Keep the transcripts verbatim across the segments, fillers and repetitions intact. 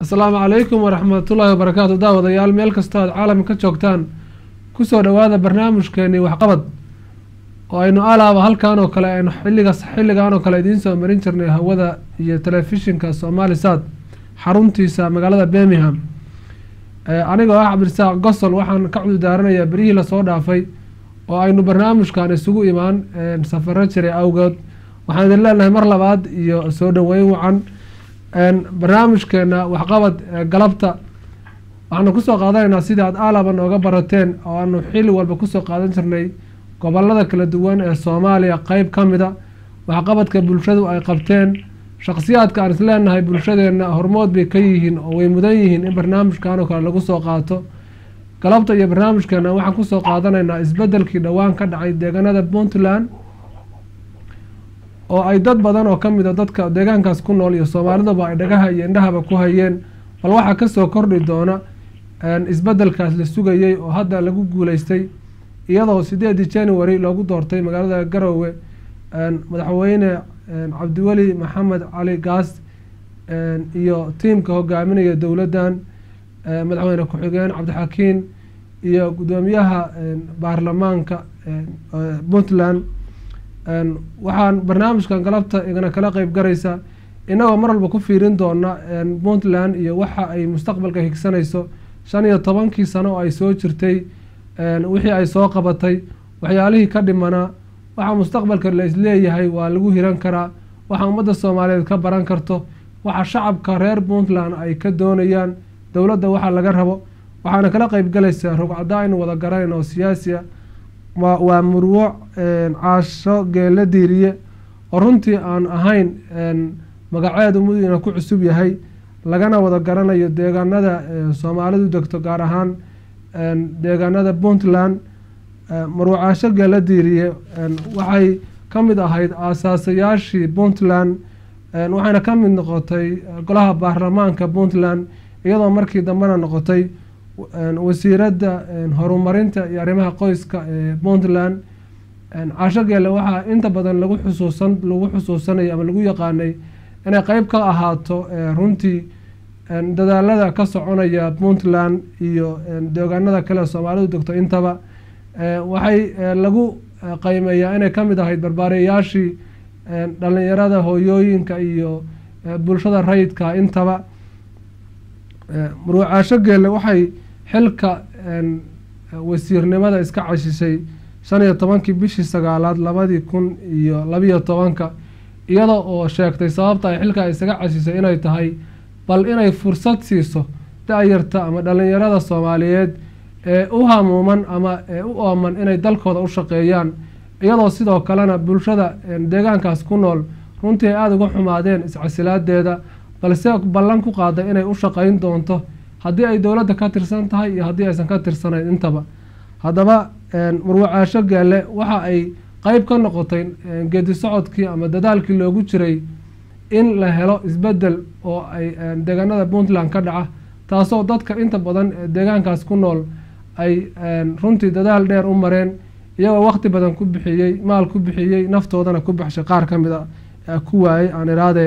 السلام عليكم ورحمة الله وبركاته. داود يال ميل كستاد عالم كجوجتان كسو دواada barnaamijkeeni waxqabad oo aynu alaaba halkan oo kale aynu xilliga xilligan oo kale idiin soo marin jirnay hawada iyo telefishinka Soomaalisad xaruntiisa magaalada Birmingham. ee aniga ah Cabdirsaaq Gosol waxaan ka cudurdaaranayaa barihi la soo dhaafay oo aynu barnaamijkan isugu imaan safar jiray awgeed waxaan idin leenahay mar labaad iyo soo dhaweyn wacan een barnaamijkeena waxqabad galabta waxaanu ku soo qaadanaynaa sida aad alaaba nooga barateen oo aanu xilli walba ku soo qaadan jirnay gobolada kala duwan ee Soomaaliya qayb kamida waxqabadka bulshadu ay qabteen shakhsiyaadka aan isleenahay bulshadeena hormood bay ka yihiin oo way mudan yihiin in barnaamijkan oo kale lagu soo qaato galabta iyo barnaamijkeena waxaan ku soo qaadanaynaa isbedelkii dhawaan ka dhacay deegaanada Puntland oo ay dad badan oo kamid ah dadka deegaankaas ku nool iyo Soomaaliduba ay dhagaha iyo indhahaba ku hayeen bal waxa ka soo kordhi doona een isbedelkaas la sugayay oo hadda lagu guuleystay iyadoo sideedii January loogu doortay magaalada Garowe een madaxweyne Cabdiwali Maxamed Cali Gaas een iyo tiimka hogaaminaya dawladdan madaxweyne ku xigeen Cabdixakiin iyo gudoomiyaha baarlamaanka Puntland een waxaan barnaamijkan galabta igana kala qayb garaysa inagoo mar walba ku fiirin doona Puntland iyo waxa ay mustaqbalka higsanayso shan iyo tobankii sano oo ay soo jirtay een wixii ay soo qabatay waxyaalihii ka dhimana waxa mustaqbalka la isleeyahay waa lagu hiran karaa waxa ummadda Soomaaliyeed ka baran karto waxa shacabka reer Puntland ay ka doonayaan dawladda waxa laga rabo waxaana kala qayb galaysa rugcada in wada gareen oo siyaasi ah waa murwo een caasho geela diiriye oo runtii aan ahayn een magaceedu mudina ku cusub yahay lagana wada garanayo deegaanada Soomaalidu degto gaar ahaan een deegaanada Puntland murwo caasho geela diiriye waxay kamid ahayd aasaasiyaashii Puntland waxayna kamid noqotay golaha baarlamaanka Puntland iyadoo markii dambana noqotay wasiirada horumarinta iyo arrimaha qoyska ee Puntland caasho geela waxa inta badan lagu xusuusan lagu xusuusanay ama lagu yaqaanay inay qayb ka ahaato runtii dadaalada ka soconaya Puntland iyo deegaanada kale Soomaalidu degto intaba waxay lagu qiimeeyaa inay kamid ahayd barbaariyaashii dhalinyarada hooyooyinka iyo bulshada rayidka intaba murwo caasho geela waxay xilka wasiirnimada iska cashisay shan iyo tobankii bishii sagaalaad labadii kun iyo laba iyo tobanka iyadoo oo sheegtay sababta ay xilka isaga cashisay inay tahay bal inay fursad siiso da'yarta ama dhalinyarada Soomaaliyeed ee u hamuuman ama ee u ooman inay dalkooda u shaqeeyaan iyadoo sidoo kalena bulshada deegaankaas ku nool runtii aad uga xumaadeen iscasilaadeeda balse ballan ku qaaday inay u shaqeyn doonto haddii ay dawladda ka tirsan tahay iyo haddii aysan ka tirsanayn intaba haddaba murwo caasho geele waxa ay qayb ka noqotay geedi socodkii ama dadaalkii loogu jiray in la helo isbedel oo ay deegaanada Puntland ka dhaca taasoo dadka inta badan deegaankaas ku nool ay runtii dadaal dheer u mareen iyagoo waqti badan ku bixiyay maal ku bixiyay naftoodana ku baxshay qaar kamid ah ku waayay aan iraade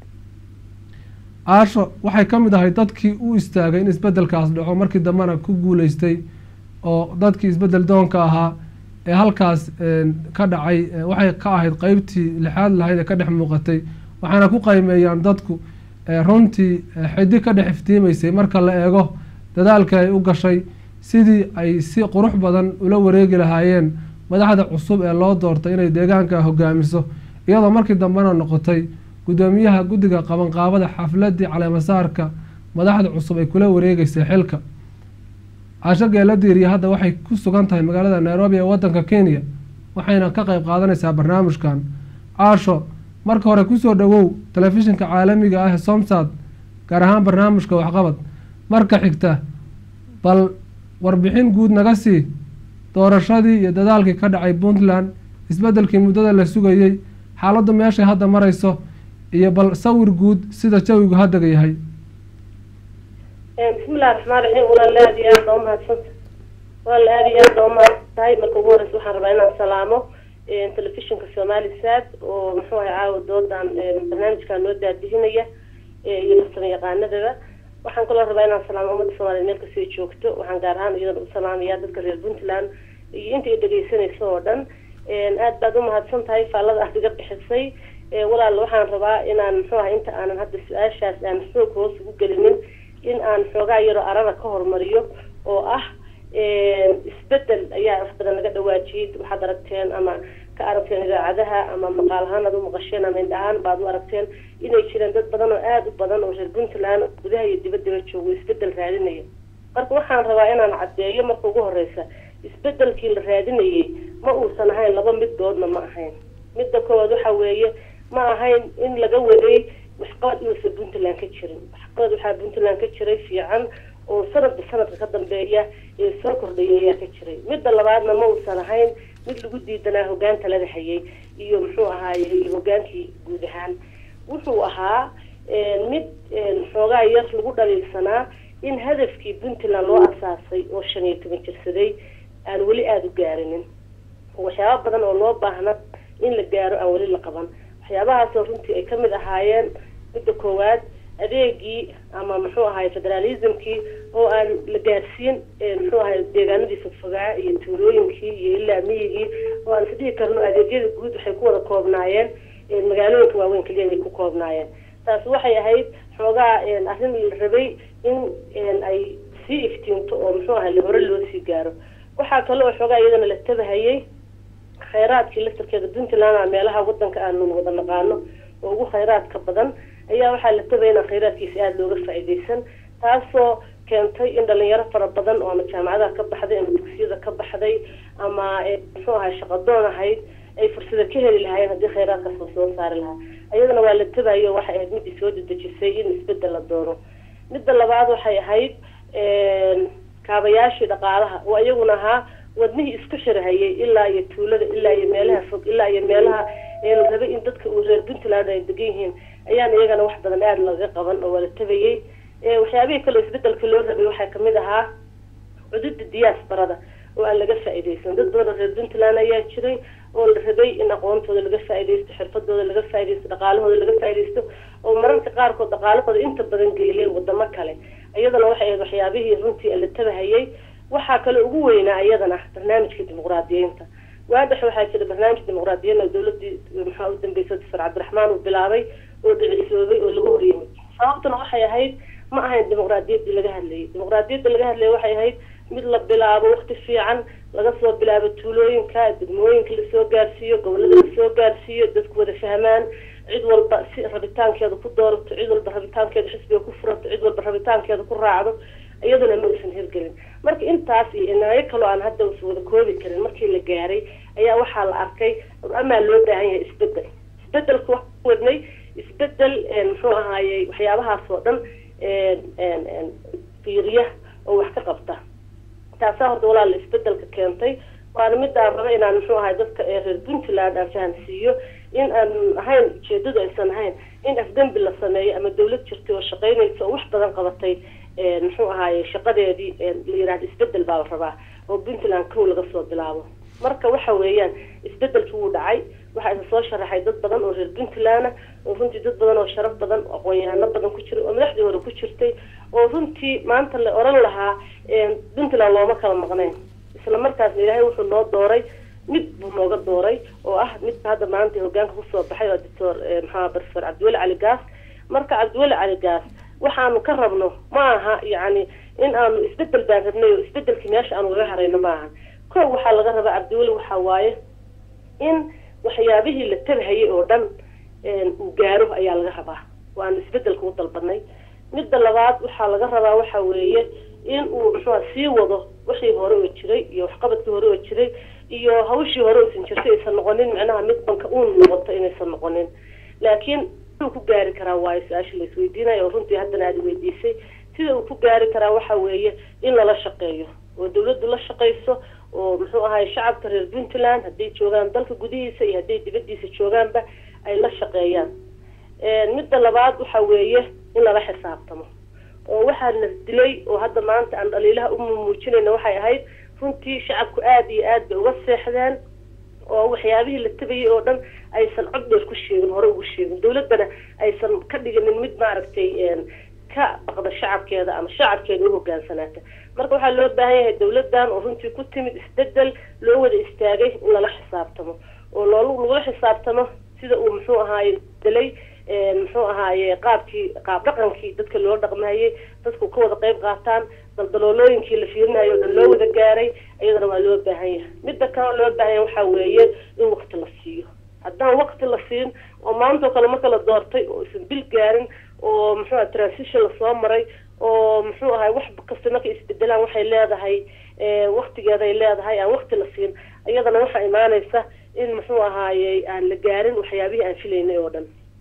caasho waxay kamid ahay dadkii u istaagay in isbedelkaas dhaco markii dambana ku guuleystay oo dadkii isbedel doonka ahaa ee halkaas ka dhacay waxay ka ahayd qaybtii lixaad lahayd ee ka dhex muuqatay waxaana ku qiimeeyaan dadku runtii xiddi ka dhex iftiimaysay marka la eego dadaalka ay u gashay sidii ay si qurux badan ula wareegi lahaayeen madaxda cusub ee loo doortay inay deegaanka hogaamiso iyadoo markii dambana noqotay gudoomiyaha guddiga qabanqaabada xafladii caleemasaarka madaxda cusub ay kula wareegaysay xilka caasho geela diiriye hadda waxay ku sugan tahay magaalada Nairobi ee wadanka Kenya waxayna ka qayb qaadanaysaa barnaamijkan caasho marka hore ku soo dhawow telefishinka caalamiga ah ee Somsad gaar ahaan barnaamijka waxqabad marka xigta bal warbixin guud naga sii doorashadii iyo dadaalkii ka dhacay Puntland isbedelkii muddada la sugayay xaaladdu meesha hadda marayso iyo bal sawir guud sida jawigu hadda yahay bismillaah raxmaan raxiim walaal aad iyo aad u mahadsan walaal aad iyo aad u mahadsantahay marka ugu horeysa waxaan rabaa inaan salaamo telefishinka Soomaalisad oo muxuu ahaa caawa doodan barnaamijka noo daadihinaya iyo farsamo yaqaanadaba waxaan kaloo rabaa inaan salaamo ummadda Soomaaliyeed meel kasta ay joogto waxaan gaar ahaan iyada u salaamayaa dadka reer Puntland iyo inta ay dhageysanayso oo dhan aad baad u mahadsan tahay faallada aad iga bixisay walaal waxaan rabaa inaan muxuu ahaa inta aanan hadda su-aashaas aan xoog hoos ugu gelinin in aan xoogaa yaro arada ka hormariyo oo ah isbedel ayaa wax badan laga dhawaajiyay waxaad aragteen ama ka aragteen idaacadaha ama maqaal ahaan aad u maqasheen ama indhahaan baad u aragteen inay jiraan dad badan oo aad u badan oo reer Puntland gudaha iyo dibadda joogo isbedel raadinaya marka waxaan rabaa inaan caddeeyo marka ugu horeysa isbedelkii la raadinayay ma uusan ahayn laba midoodna ma ahayn midda koowaad waxa weeye ma ahayn in laga waday waxqabad uusan Puntland ka jirin waxqabad waxaa Puntland ka jiray fiican oo sanadba sanadka ka dambeeya ee soo kordhayay ayaa ka jiray midda labaadna ma uusan ahayn mid lagu diidanaa hogaanka laga hayay iyo muxuu ahaayey hogaankii guud ahaan wuxuu ahaa mid xoogaa yar lagu dhaliilsanaa in hadafkii Puntland loo asaasay oo shan iyo toban jirsaday aan weli aada u gaarinin waxyaabo badan oo loo baahna in la gaaro aan weli la qaban waxyaabahaasoo runtii ay ka mid ahaayeen midda koowaad adeegii ama muxuu ahaay federalismkii oo aan la gaarsiin muxuu ahaay deegaanadii fogfogaa iyo tuulooyinkii iyo ilaa miyigii oo aan isdhihi karno adeegyada guud waxay ku wada koobnaayeen magaalooyinka waaweyn kaliya ay ku koobnaayeen taasi waxay ahayd xoogaa arrin la rabay in ay sii iftiinto oo muxuu ahaay la hore loo sii gaaro waxaa kale oo xoogaa iyadana la tabahayay khayraadkii laftarkeeda Puntland meelaha wadanka aanu wada naqaano oo ugu khayraadka badan ayaa waxaa la tabayna khayraadkiisa aad looga faa'iideysan taasoo keentay in dhalinyaro fara badan oo jaamacadaha ka baxday ama dugsiyada ka baxday ama muxuu ahaay shaqo doon ahayd ay fursado ka heli lahaayeen haddii khayraadkaas la soo saari lahaa iyadana waa la tabayo waxay ahayd mid soo dedejisay in isbedel la doono midda labaad waxay ahayd kaabayaashii dhaqaalaha oo iyaguna ahaa wadnihii isku xirahayay ilaa iyo tuulada ilaa iyo meelaha fog ilaa iyo meelaha la rabay in dadka uu reer Puntland ay degan yihiin ayaan iyagana wax badan aad laga qaban oo wala tabayay waxyaabihii kale isbedelka loo rabay waxaa kamid ahaa cududda diasporada oo aan laga faa'iideysan dad badan reer Puntland ayaa jiray oo la rabay in aqoontooda laga faa'iideysto xirfadooda laga faa'iideysto dhaqaalahooda laga faa'iideysto oo mararka qaarkood dhaqaalahooda inta badan geliyay wadamo kale iyadana waxay ahayd waxyaabihii runtii la tabahayay waxaa kale ugu weynaa iyadana barnaamijka dimuqraadiyiinta waadax waxaa jira barnaamij dimuqraadiyiin oo dawladii maxaa u dambeysay Dr. Cabdiraxmaan uu bilaabay oo dhicisoobay oo lagu horiyay sababtuna waxay ahayd ma ahayn dimuqraadiyadda laga hadlayay dimuqraadiyadda laga hadlayay waxay ahayd mid la bilaabo waqti fiican laga soo bilaabo tuulooyinka degmooyinka la soo gaarsiiyo gobolada la soo gaarsiiyo dadku wada fahmaan cid walba si rabitaankeeda ku doorato cid walba rabitaankeeda xisbiga ku furato cid walba rabitaankeeda ku raacdo iyaduna ma uusan hirgelin marka intaas iyo inaayo kaloo aan hadda wada koobi karin markii la gaaray ayaa waxaa la arkay ama loo baahan yahay isbedel isbedelku wax wadnay isbedel muxuu ahaayey waxyaabahaas oo dhan fiiriya oo wax ka qabta taasaa horta walaal isbedelka keentay waana mid aan raba inaan muxuu ahaay dadka reer Puntland aan fahansiiyo in aan ahayn ujeedadu aysan ahayn in afdambi la sameeyo ama dawlad jirtay oo shaqaynaysa oo wax badan qabatay muxuu ahaay shaqadeedii la yiraahdo isbedel baa la rabaa oo Puntland kow laga soo bilaabo marka waxa weeyaan isbedelku wuu dhacay waxa ay soo sharaxay dad badan oo reer Puntland oo runtii dad badan oo sharaf badan oo aqoon-yahano badan ku jira oo madaxdii hore ku jirtay oo runtii maanta la oran lahaa Puntland looma kala maqnayn isla markaasna ilaahay wuxuu noo dooray mid buu nooga dooray oo ah mid hadda maanta hogaanka ku soo baxay oo Doctor maxaa Professor Cabdiweli Cali Gaas marka Cabdiweli Cali Gaas waxaanu ka rabno ma aha yani in aanu isbedel baan rabnay oo isbedelkii meesha aanu laga harayno ma aha koow waxaa laga rabaa Cabdiweli waxa waaye in waxyaabihii la tabahayay oo dhan uu gaaro ayaa laga rabaa waan isbedelka u dalbanay midda labaad waxaa laga rabaa waxa weeye in uu muxuu sii wado wixii hore oo jiray iyo waxqabadkii hore oo jiray iyo hawshii hore oo jirtay aysan noqonin macnaha mid banka uu noqoto inaysan noqonin laakiin uu ku gaari karaa waa su'aasha la isweydiinayo oo runtii haddana aad weydiisay sida uu ku gaari karaa waxa weeye in lala shaqeeyo oo dawladdu la shaqeyso oo muxuu ahaay shacabka reer Puntland hadday joogaan dalka gudihiisa iyo hadday dibadiisa joogaanba ay la shaqeeyaan midda labaad waxa weeye in lala xisaabtamo oo waxaa la dilay oo hadda maanta aan dhaliilaha u muujinayna waxay ahayd runtii shacabku aad iyo aad bay uga seexdeen oo waxyaabihii la tabayay oo dhan aysan cod dheer ku sheegin hore ugu sheegin dawladana aysan ka dhiginin mid maaragtay ka baqda shacabkeeda ama shacabkeeda u hogaansanaata marka waxaa loo baahan yahay dawladdan oo runtii ku timid isbedel loo wada istaagay in lala xisaabtamo oo lagula xisaabtamo sida uu muxuu ahaaye dalay muxuu ahaaye qaabkii qaab dhaqankii dadka loo dhaqmayay dadku ka wada qayb qaataan daldaloolooyinkii la fiirinayo oo dhan loo wada gaaray iyadana waa loo baahan yahay midda kale loo baahan yahay waxaa weeye in waqti la siiyo haddaan waqti la siin oo maantoo kale marka la doortay oo isan bil gaarin oo muxuu aha transition lasoo maray oo muxuu ahay wax kasta markay isbedelaan waxay leedahay waqtigeeday leedahay aan waqti la siin iyadana waxaa imaanaysa in muxuu ahaaye aan la gaarin waxyaabihii aan filaynay oo dhan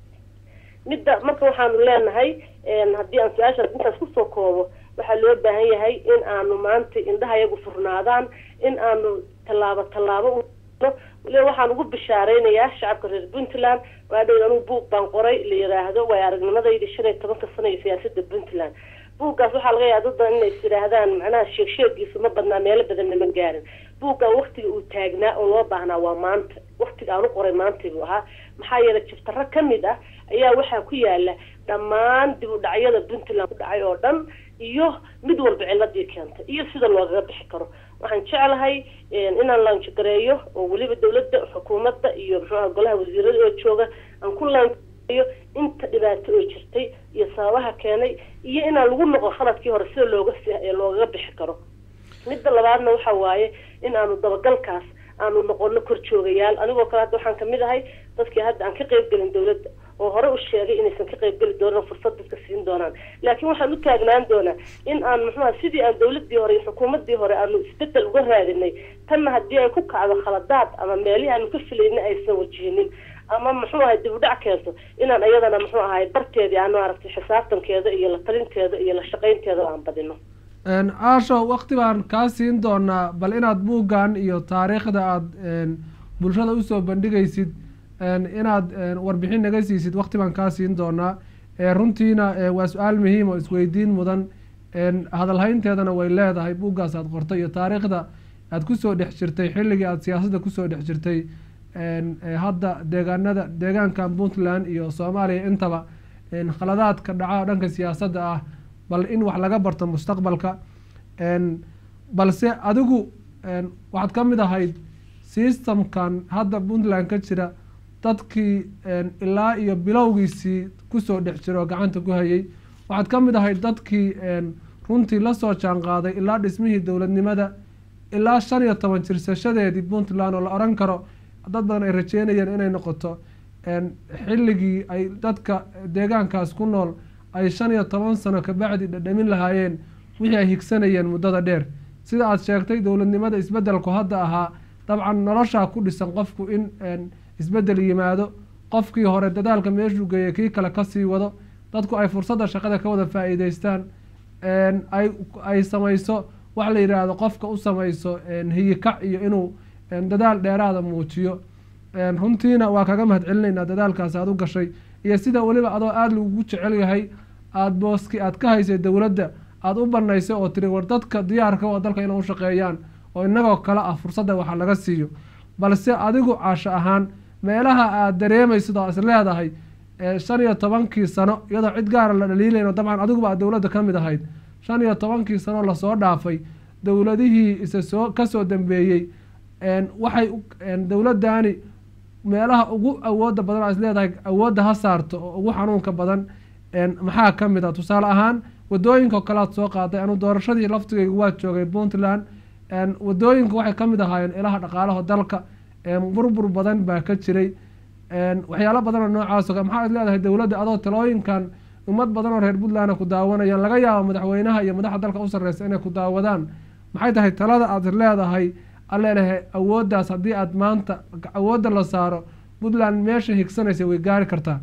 midda marka waxaanu leenahay haddii aan su-aashaas intaas kusoo koobo waxaa loo baahan yahay in aanu maanta indhaha iyagu furnaadaan in aanu tallaabo tallaabo waliba waxaan ugu bishaaraynayaa shacabka reer puntland waa dhow anugu buug baan qoray la yiraahdo way aragnimadayda shan iyo tobanka sano iyo siyaasadda puntland buuggaas waxaa laga yaaba dad badan inay is yidhaahdaan macnaha sheeg sheegiisu ma badnaa meelo badanna ma gaarin buuggan waqtiga uu taagnaa oo loo baahnaa waa maanta waqtiga aan u qoray maanta buu ahaa maxaa yeelay jabtaro ka mid ah ayaa waxaa ku yaala dhammaan dib u dhacyada puntland ku dhacay oo dhan iyo mid walba ciladii keentay iyo sida loogaga bixi karo waxaan jeclahay inaan laanjagareeyo oo weliba dawladda xukuumadda iyo muxuuaha golaha wasiirada oo jooga aan ku laanjagareeyo inta dhibaato oo jirtay iyo sababaha keenay iyo inaan lagu noqo khaladkii hore sida looga loogaga bixi karo midda labaadna waxa waaye in aanu dabagalkaas aanu noqono kor joogayaal anigoo kale hadda waxaan kamid ahay dadkii hadda aan ka qayb gelin dawladda oo hore u sheegay inaysan ka qayb geli doonan fursad dadka siin doonaan laakiin waxaan u taagnaan doonaa in aan muxuuha sidii aan dawladdii hore iyo xukuumaddii hore aanu isbedel uga raadinay tanna haddii ay ku kacdo khaladaad ama meelihii aanu ka filayna aysan wajihinin ama muxuu ahay dib u dhac keento inaan iyadana muxuu ahay barteedii aanu aragtay xisaabtankeeda iyo la talinteeda iyo la shaqaynteeda aan badino aasho waqti baan kaa siin doonaa bal inaad buuggan iyo taariikhda aada bulshada usoo bandhigaysid inaad warbixin naga siisid waqti baan kaa siin doonaa runtiina waa su-aal muhiim oo isweydiin mudan hadalhaynteedana way leedahay buuggaas aad qortay iyo taariikhda aad kusoo dhex jirtay xilligii aada siyaasadda kusoo dhex jirtay hadda deegaanada deegaankan puntland iyo soomaaliya intaba khaladaadka dhaca dhanka siyaasadda ah bal in wax laga barto mustaqbalka balse adigu waxaad ka mid ahayd systemkan hadda puntland ka jira dadkii ilaa iyo bilowgiisii kusoo dhex jira oo gacanta ku hayay waxaad ka mid ahayd dadkii runtii lasoo jaan qaaday ilaa dhismihii dowladnimada ilaa shan iyo toban jirsashadeedii puntland oo la oran karo dad badan ay rajeynayeen inay noqoto xilligii ay dadka deegaankaas ku nool ay shan iyo toban sano kabacdi dhadhamin lahaayeen wixii ay higsanayeen muddada dheer sida aada sheegtay dowladnimada isbedelku hadda ahaa dabcan noloshaa ku dhisan qofku in isbedel yimaado qofkii hore dadaalka meeshuu geeyay kii kale kasii wado dadku ay fursadda shaqada ka wada faa'iideystaan ay ay samayso wax la yidhaahdo qofka u samayso hiyikac iyo inuu dadaal dheeraada muujiyo runtiina waa kaga mahad celinaynaa dadaalkaas aada u gashay iyo sida weliba adoo aada lagugu jecel yahay aada booski aada ka haysay dowladda aada u banaysay oo tiri war dadka diyaarka oo dalka inay u shaqeeyaan oo inagoo kale ah fursadda waxa laga siiyo balse adigu caasho ahaan meelaha aada dareemaysid oo is leedahay shan iyo tobankii sano iyadoo cid gaara la dhaliilayno dabcan adiguba aad dowladda ka mid ahayd shan iyo tobankii sano lasoo dhaafay dowladihii isa soo kasoo dambeeyey waxay dowladdaani meelaha ugu awooda badan aa is leedahay awoodda ha saarto oo ugu xanuunka badan maxaa ka mid ah tusaale ahaan wadooyinka oo kale aad soo qaaday anu doorashadii laftigeyga waa joogay puntland wadooyinka waxay ka mid ahaayeen ilaha dhaqaalaha dalka burbur badan baa ka jiray waxyaalo badanoo noocaas maxaa is leedahay dowladda adoo talooyinkan ummad badan oo reer puntland ku daawanayaan laga yaabo madaxweynaha iyo madaxda dalka u sarreysa inay ku daawadaan maxay tahay talada aad leedahay alleelehe awooddaas haddii aada maanta awoodda la saaro puntland meesha higsanaysa way gaari kartaa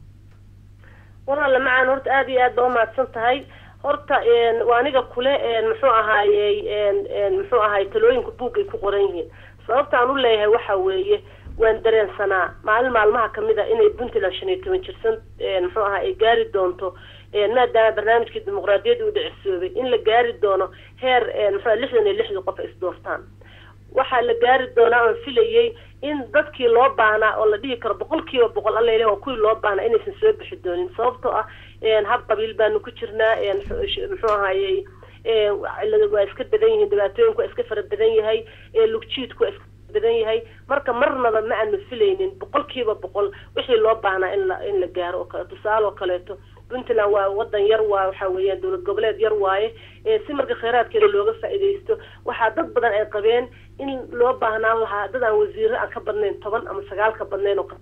walaala macaan horta aada iyo aad ba umahadsan tahay horta waa aniga kule muxuu ahaayey muxuu ahaay talooyinka buug ay ku qoran yihiin sababta aan u leeyahay waxa weeye waan dareensanaa maalin maalmaha kamid a inay puntland shan iyo toban jirsan muxuu ahaa ay gaari doonto maadaama barnaamijkii dimuqraadiyadda u dhicisoobay in la gaari doono heer muxua lixdan iyo lixdii qof ay isdoortaan waxaa la gaari doonaa oon filayay in dadkii loo baahnaa oo la dhihi karo boqol kiiba boqol alla ilahi waa kuwii loo baahnaa inaysan soo bixi doonin sababtoo ah hab qabiil baanu ku jirnaa muxuu ahaayey cilada waa iska badan yihiin dhibaatooyinku waa iska fara badan yahay lugjiidku waa iska badan yahay marka marnaba ma aanu filaynin boqolkiiba boqol wixii loo baahnaa in la in la gaaro oo kale tusaale oo kaleeto puntland waa wadan yar waa waxa weeyaan dowlad goboleed yar waaye si marka kheyraadkeeda looga faa'iidaysto waxaa dad badan ay qabeen in loo baahnaan lahaa dad aan wasiiro aan ka badnayn toban ama sagaal ka badnayn oo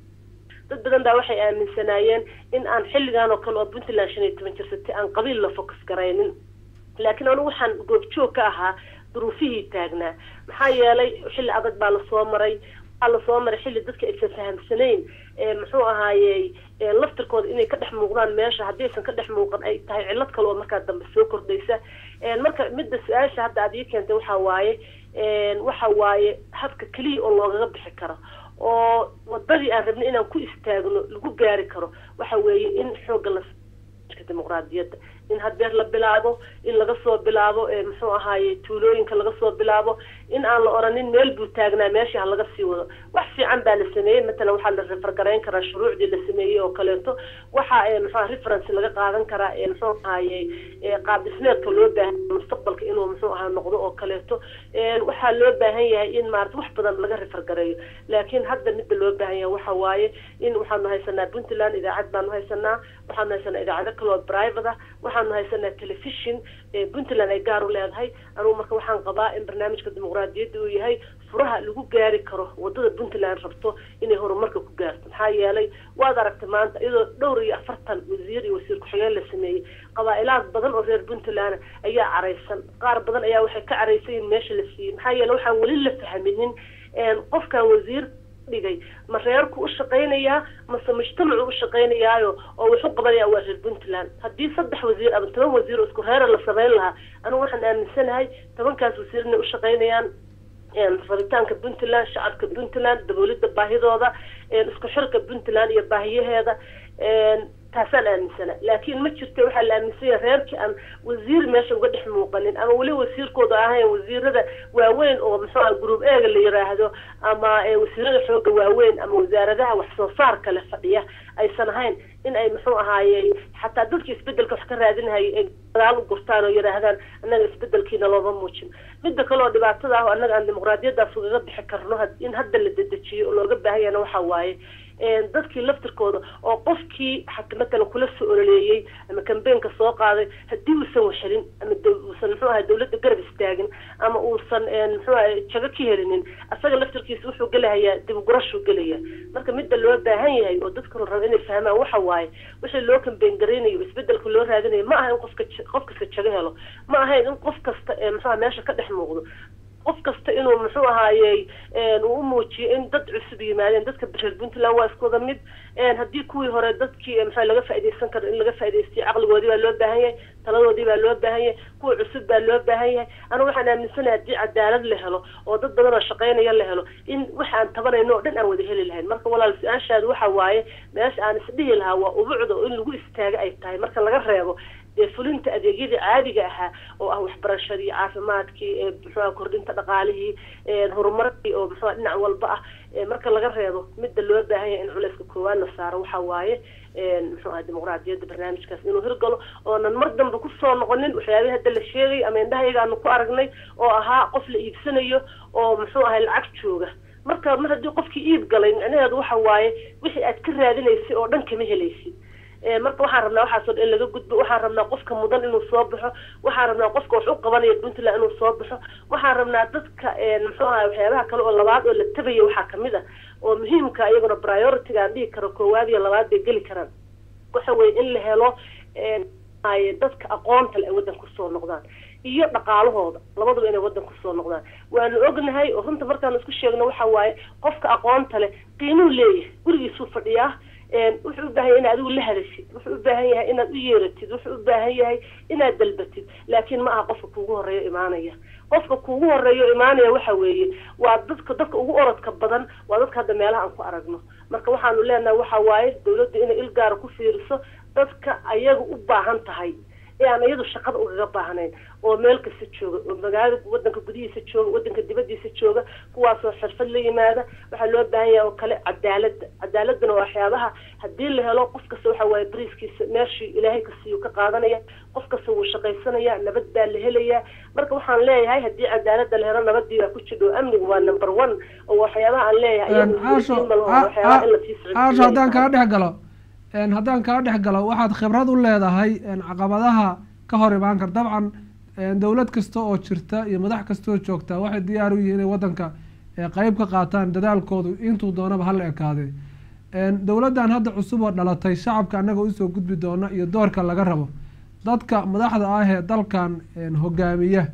dad badan baa waxay aaminsanaayeen in aan xilligan oo kale oo puntland shan iyo toban jirsatay aan qabiil la focus garaynin laakiin anigu waxaan goobjoog ka ahaa duruufihii taagnaa maxaa yeelay xilli adag baa lasoo maray waxaa lasoo maray xilli dadka aysan fahamsanayn muxuu ahaayey laftirkooda inay ka dhex muuqdaan meesha haddii aysan ka dhex muuqan ay tahay cillad kale oo markaa dambe soo kordhaysa marka midda su-aasha hadda aad ii keentay waxa waaye waxa waaye habka keliya oo loogaga bixi karo oo wadadii aan rabnay inaan ku istaagno lagu gaari karo waxa weeye in xoogga la dimuqraadiyadda in hadeer la bilaabo in laga soo bilaabo muxuu ahaayey tuulooyinka laga soo bilaabo in aan la oranin meel buu taagnaa meeshii ha laga sii wado wax fiican baa la sameeyey matalan waxaa la refergarayn karaa shuruucdii la sameeyey oo kaleeto waxa muxuu reference laga qaadan karaa muxuu ahaayey qaab dhismeedka loo baahan mustaqbalka inuu muxuu ahaa noqdo oo kaleeto waxaa loo baahan yahay in maarata wax badan laga refergareeyo laakiin hadda midda loo baahan yahay waxa waaye in waxaanu haysanaa puntland idaacad baanu haysanaa waxaanu haysanaa idaacado kale oo private ah waxaanu haysanaa television puntland ay gaar u leedahay anugu marka waxaan qabaa in barnaamijka dimuqraadiyadda uu yahay furaha lagu gaari karo wadada puntland rabto inay horumarka ku gaarto maxaa yeelay waad aragtay maanta iyadoo dhowr iyo afartan wasiir iyo wasiir ku-xigeen la sameeyey qabaa'ilaad badan oo reer puntland ayaa caraysan qaar badan ayaa waxay ka caraysan yihiin meesha la siiyey maxaa yeelay waxaan weli la fahminin qofkan wasiir dhigay ma reerku u shaqaynayaa mase mujtamacu u shaqaynayaayo oo wuxuu qabanayaa waa reer puntland haddii saddex wasiir ama toban wasiir oo isku reera la samayn lahaa anigu waxaan aaminsanahay tobankaas wasiir inay u shaqaynayaan rabitaanka puntland shacabka puntland daboolida baahidooda isku xirka puntland iyo baahiyaheeda taasaan aaminsana laakiin ma jirto waxaa la aaminsanya reerkii aan wasiir meesha uga dhex muuqanin ama weli wasiirkooda ahayn wasiirada waaweyn oo muxuu aha group eega la yiraahdo ama wasiirada xooga waaweyn ama wasaaradaha wax soo saar kale fadhiya aysan ahayn in ay muxuu ahaayey xataa dadkii isbedelka wax ka raadinahayay ay dagaal u gurtaan oo yidhaahdaan annaga isbedelkiina looma muujin midda kale oo dhibaatada ah oo annaga aan dimuqraadiyaddaas ugaga bixi karno in hadda la dedejiyo oo looga baahan yahana waxa waaye dadkii laftirkooda oo qofkii matalan kula soo ololeeyey ama kambeenka soo qaaday haddii uusan waxelin ama uusan muxuu ahay dawladda garab istaagin ama uusan muxuu ahay jago ka helinin asaga laftirkiisa wuxuu gelahayaa dib u gurashuu gelaya marka midda loo baahan yahay oo dadka raba inay fahmaan waxa waaye wixii loo kambeen garaynayo isbedelka loo raadinayo ma aha in qofka qof kasta jago helo ma ahayn in qof kasta muxuu meesha ka dhex muuqdo qof kasta inuu muxuu ahaayey uu u muujiyo in dad cusub yimaadeen dadka reer puntland waa isku wada mid haddii kuwii hore dadkii maxaa laga faa'iidaysan karo in laga faa'iidaystiyo caqligoodii baa loo baahan yahay taladoodii baa loo baahan yahay kuwa cusub baa loo baahan yahay anigu waxaan aaminsanahay haddii cadaalad la helo oo dad badan oo shaqaynaya la helo in waxa aan tabanayno oo dhan aan wada heli lahayn marka walaal su-aashaadu waxa waaye meesha aan isdhihi lahaa waa ubucda oo in lagu istaago ay tahay marka laga reebo dee fulinta adeegyadii caadiga ahaa oo ah waxbarashadii caafimaadkii muxuu kordhinta dhaqaalihii horumarkii oo muxuu dhinac walba ah marka laga reebo midda loo baahan yahay in culayska koowaad la saaro waxa waaye muxuu ahaa dimuqraadiyadda barnaamijkaas inuu hirgalo oonan mar dambe kusoo noqonin waxyaabihii hadda la sheegay ama indhahayaga aanu ku aragnay oo ahaa qof la iibsanayo oo muxuu ahay lacag jooga marka mar haddii qofkii iib galay micnaheedu waxa waaye wixii aad ka raadinaysay oo dhan kama helaysid marka waxaan rabnaa waxaasoo dhan in laga gudbo waxaan rabnaa qofka mudan inuu soo baxo waxaan rabnaa qofka wax u qabanaya puntland inuu soo baxo waxaan rabnaa dadka muxuu ahaa waxyaabaha kale oo labaad oo la tabaya waxaa kamid ah oo muhiimka iyaguna priority-ga aan dhihi karo koowaad iyo labaad bay geli karaan waxa weye in la helo dadka aqoonta le ay waddan kusoo noqdaan iyo dhaqaalahooda labaduba inay waddan kusoo noqdaan waanu ognahay oo runta markaanu isku sheegno waxa waaye qofka aqoonta leh qiimuu leeyahay gurigiisuu fadhiyaa wuxuu u baahan yahay inaad adigu la hadashid wuxuu u baahan yahay inaad u yeeratid wuxuu u baahan yahay inaad dalbatid laakiin ma aha qofka kuugu horeeyo imaanaya qofka kuugu horeeyo imaanaya waxa weeye waa dadka dadka ugu orodka badan waa dadka hadda meelaha aan ku aragno marka waxaanu leenahay waxa waaye dawladda inay il gaara ku fiiriso dadka ayaga u baahan tahay ee aan iyadu shaqada ugaga baahnayn oo meel kasta jooga oo magaalada wadanka gudihiisa jooga wadanka dibadiisa jooga kuwaasoo xirfad la yimaada waxaa loo baahan yahay oo kale cadaaladda cadaaladana waa waxyaabaha haddii la helo qof kasta waxa waaye bariiskiisa meeshii ilaahay kasiiyu ka qaadanaya qof kasta wuu shaqaysanaya nabad baa la helayaa marka waxaan leeyahay haddii cadaaladda la helo nabadii baa ku jidho amnigu waa number one oo waxyaabaha aan leeyahay caasho haddaan kaa dhex galo haddaan kaa dhex galo waxaad khibrad u leedahay caqabadaha ka hor imaan kar dabcan dowlad kasta oo jirta iyo madax kasta oo joogta waxay diyaar u yihiin inay wadanka qeyb ka qaataan dadaalkoodu intuu doonaba hala ekaadee dowladdan hadda cusub oo dhalatay shacabka annaga usoo gudbi doona iyo doorka laga rabo dadka madaxda ah ee dalkan hogaamiya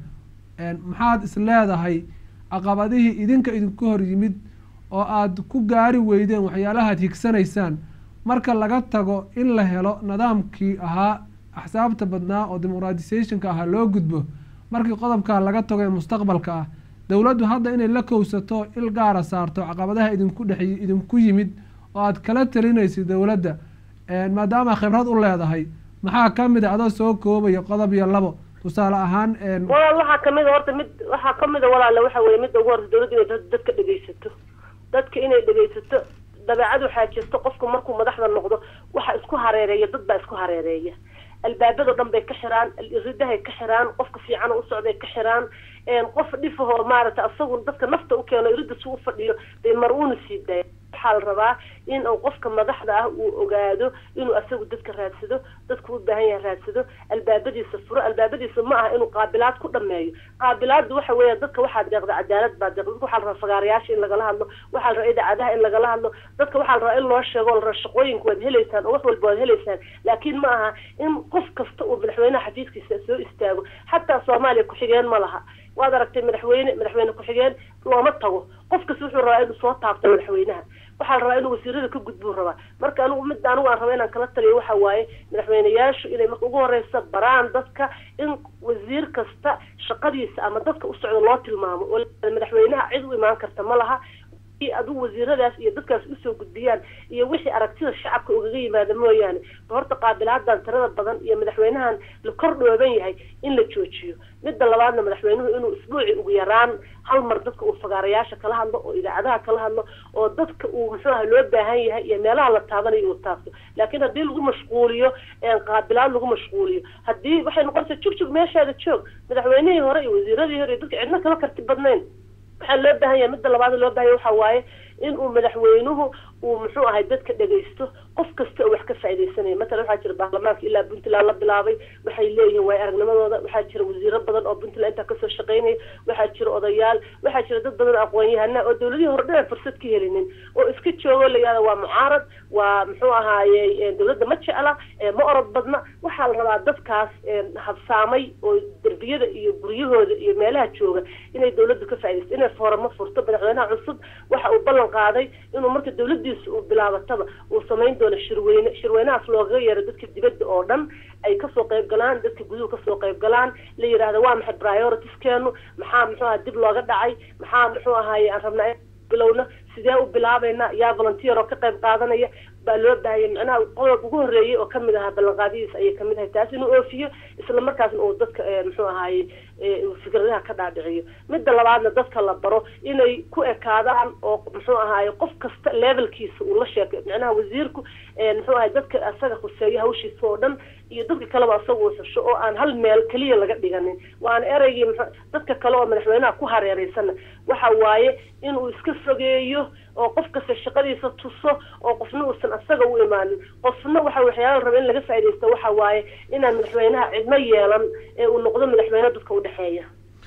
maxaad is leedahay caqabadihii idinka idinku hor yimid oo aada ku gaari weydeen waxyaalahaad higsanaysaan marka laga tago in la helo nidaamkii ahaa axsaabta badnaa oo dimuqraatisationka ahaa loo gudbo markii qodobkaa laga tago ee mustaqbalka ah dowladdu hadda inay la kowsato il gaara saarto caqabadaha idinku dhex idinku yimid oo aada kala talinaysid dowladda maadaama khibrad u leedahay maxaa kamid a adoo soo koobaya qodob iyo labo tusaale ahaan walaal waxaa kamid a horta mid waxaa kamid a walaale waxa weye midda ugu horta dowladda inay dadka dhegaysato dadka inay dhegaysato dabeecad waxaa jirta qofku markuu madaxda noqdo waxa isku hareereeya dad baa isku hareereeya albaabado dhan bay ka xiraan ridahay ka xiraan qofka fiican u socday ka xiraan qof dhifahoo maaragtay asagu dadka nafta u keeno irida si u fadhiyo bay mar uuna sii daaya waxaa la rabaa in uu qofka madaxda ah uu ogaado inuu asagu dadka raadsado dadku u baahan yahay raadsado albaabadiisa furo albaabadiisa ma aha inuu qaabilaad ku dhameeyo qaabilaaddu waxa weeya dadka waxaa deeqda cadaalad baa deeqda dadka waxaa la rabaa fagaarayaasha in lagala hadlo waxaa la rabaa idaacadaha in lagala hadlo dadka waxaa la rabaa in loo sheego la rabaa shaqooyinka waad helaysaan oo wax walba waad helaysaan laakiin ma aha in qof kasta uu madaxweynaha xafiiskiisa soo istaago xataa soomaaliya ku-xigeen ma laha waad aragtay madaxweyne madaxweyne ku-xigeen looma tago qof kasta wuxuu rabaa inuu soo taabto madaxweynaha waxaa la rabaa inuu wasiirada ka gudbuu rabaa marka anigu mid anigu aan raba inaan kala taliyo waxa waaye madaxweyneyaashu inay marka ugu horeysa baraan dadka in wasiir kasta shaqadiisa ama dadka u socda loo tilmaamo oo madaxweynaha cid u imaan karta ma laha adigu wasiiradaas iyo dadkaas usoo gudbiyaan iyo wixii aragtida shacabka ugaga yimaada mooyaane horta qaabilaadan tirada badan iyo madaxweynahan la kor dhooban yahay in la joojiyo midda labaadna madaxweynuhu inuu isbuuci ugu yaraan hal mar dadka uu fagaarayaasha kala hadlo oo idaacadaha kala hadlo oo dadka uu muxuu aha loo baahan yahay iyo meelaha la taabanayo uu taabto laakiin haddii lagu mashquuliyo qaabilaad lagu mashquuliyo haddii waxay noqonaysaa jugjug meeshaada joog madaxweynihii hore iyo wasiiradii hore iyo dadka cidna kala karti badnayn waxaa loo baahan yahay midda labaad loo baahan yahay waxa waaye in uu madaxweynuhu uu muxuu ahay dadka dhagaysto qof kasta oo wax ka faa'iideysanaya matala waxaa jira baarlamaanka ilaa puntland la bilaabay waxay leeyihiin waay aragnimadooda waxaa jira wasiiro badan oo puntland intaa kasoo shaqaynaya waxaa jira odayaal waxaa jira dad badan aqoon-yahana oo dowladihii hore dhan fursad ka helinin oo iska joogo la yihahda waa mucaarad waa muxuu ahaaye dowladda ma jecla ma orod badna waxaa la rabaa dadkaas habsaamay oo derbiyada iyo guryahooda iyo meelaha jooga inay dowladdu ka faa'iideysto inay fooramo furto madaxweynaha cusub waxa uu ballan qaaday inuu marka dowladiisa uu bilaabataba uu samayn doono shirweyne shirweynahaas loogaga yeero dadka dibadda oo dhan ay kasoo qayb galaan dadka guduhu kasoo qayb galaan la yidhaahda waa maxay prioritiskeenu maxaa muxuu aha dib looga dhacay maxaa muxuu ahaaye aan rabnaa bilowna sidee u bilaabayna yaa volunteer oo ka qayb qaadanaya baa loo baahayay macnaha qodob ugu horreeyay oo kamid ahaa ballanqaadihiisa ayay kamid ahay taas inuu oofiyo isla markaasna uu dadka muxuu ahaaye fikradaha ka dhaadhiciyo midda labaadna dadka la baro inay ku ekaadaan oo muxuu ahaaye qof kasta levelkiisa uu la sheekay macnaha wasiirku muxuu ahay dadka asaga khuseeyo hawshiisa oo dhan iyo dadka kaleba asaga uu xusho oo aan hal meel keliya laga dhiganin waana ereygii dadka kale oo madaxweynaha ku hareereysana waxa waaye inuu iska fogeeyo oo qof kasta shaqadiisa tuso oo qofna uusan asaga u imaanin qofna waxa waxyaala raba in laga faa'iideysto waxa waaye inaan madaxweynaha cidma yeelan ee uu noqdo madaxweyne dadka u dhexeeya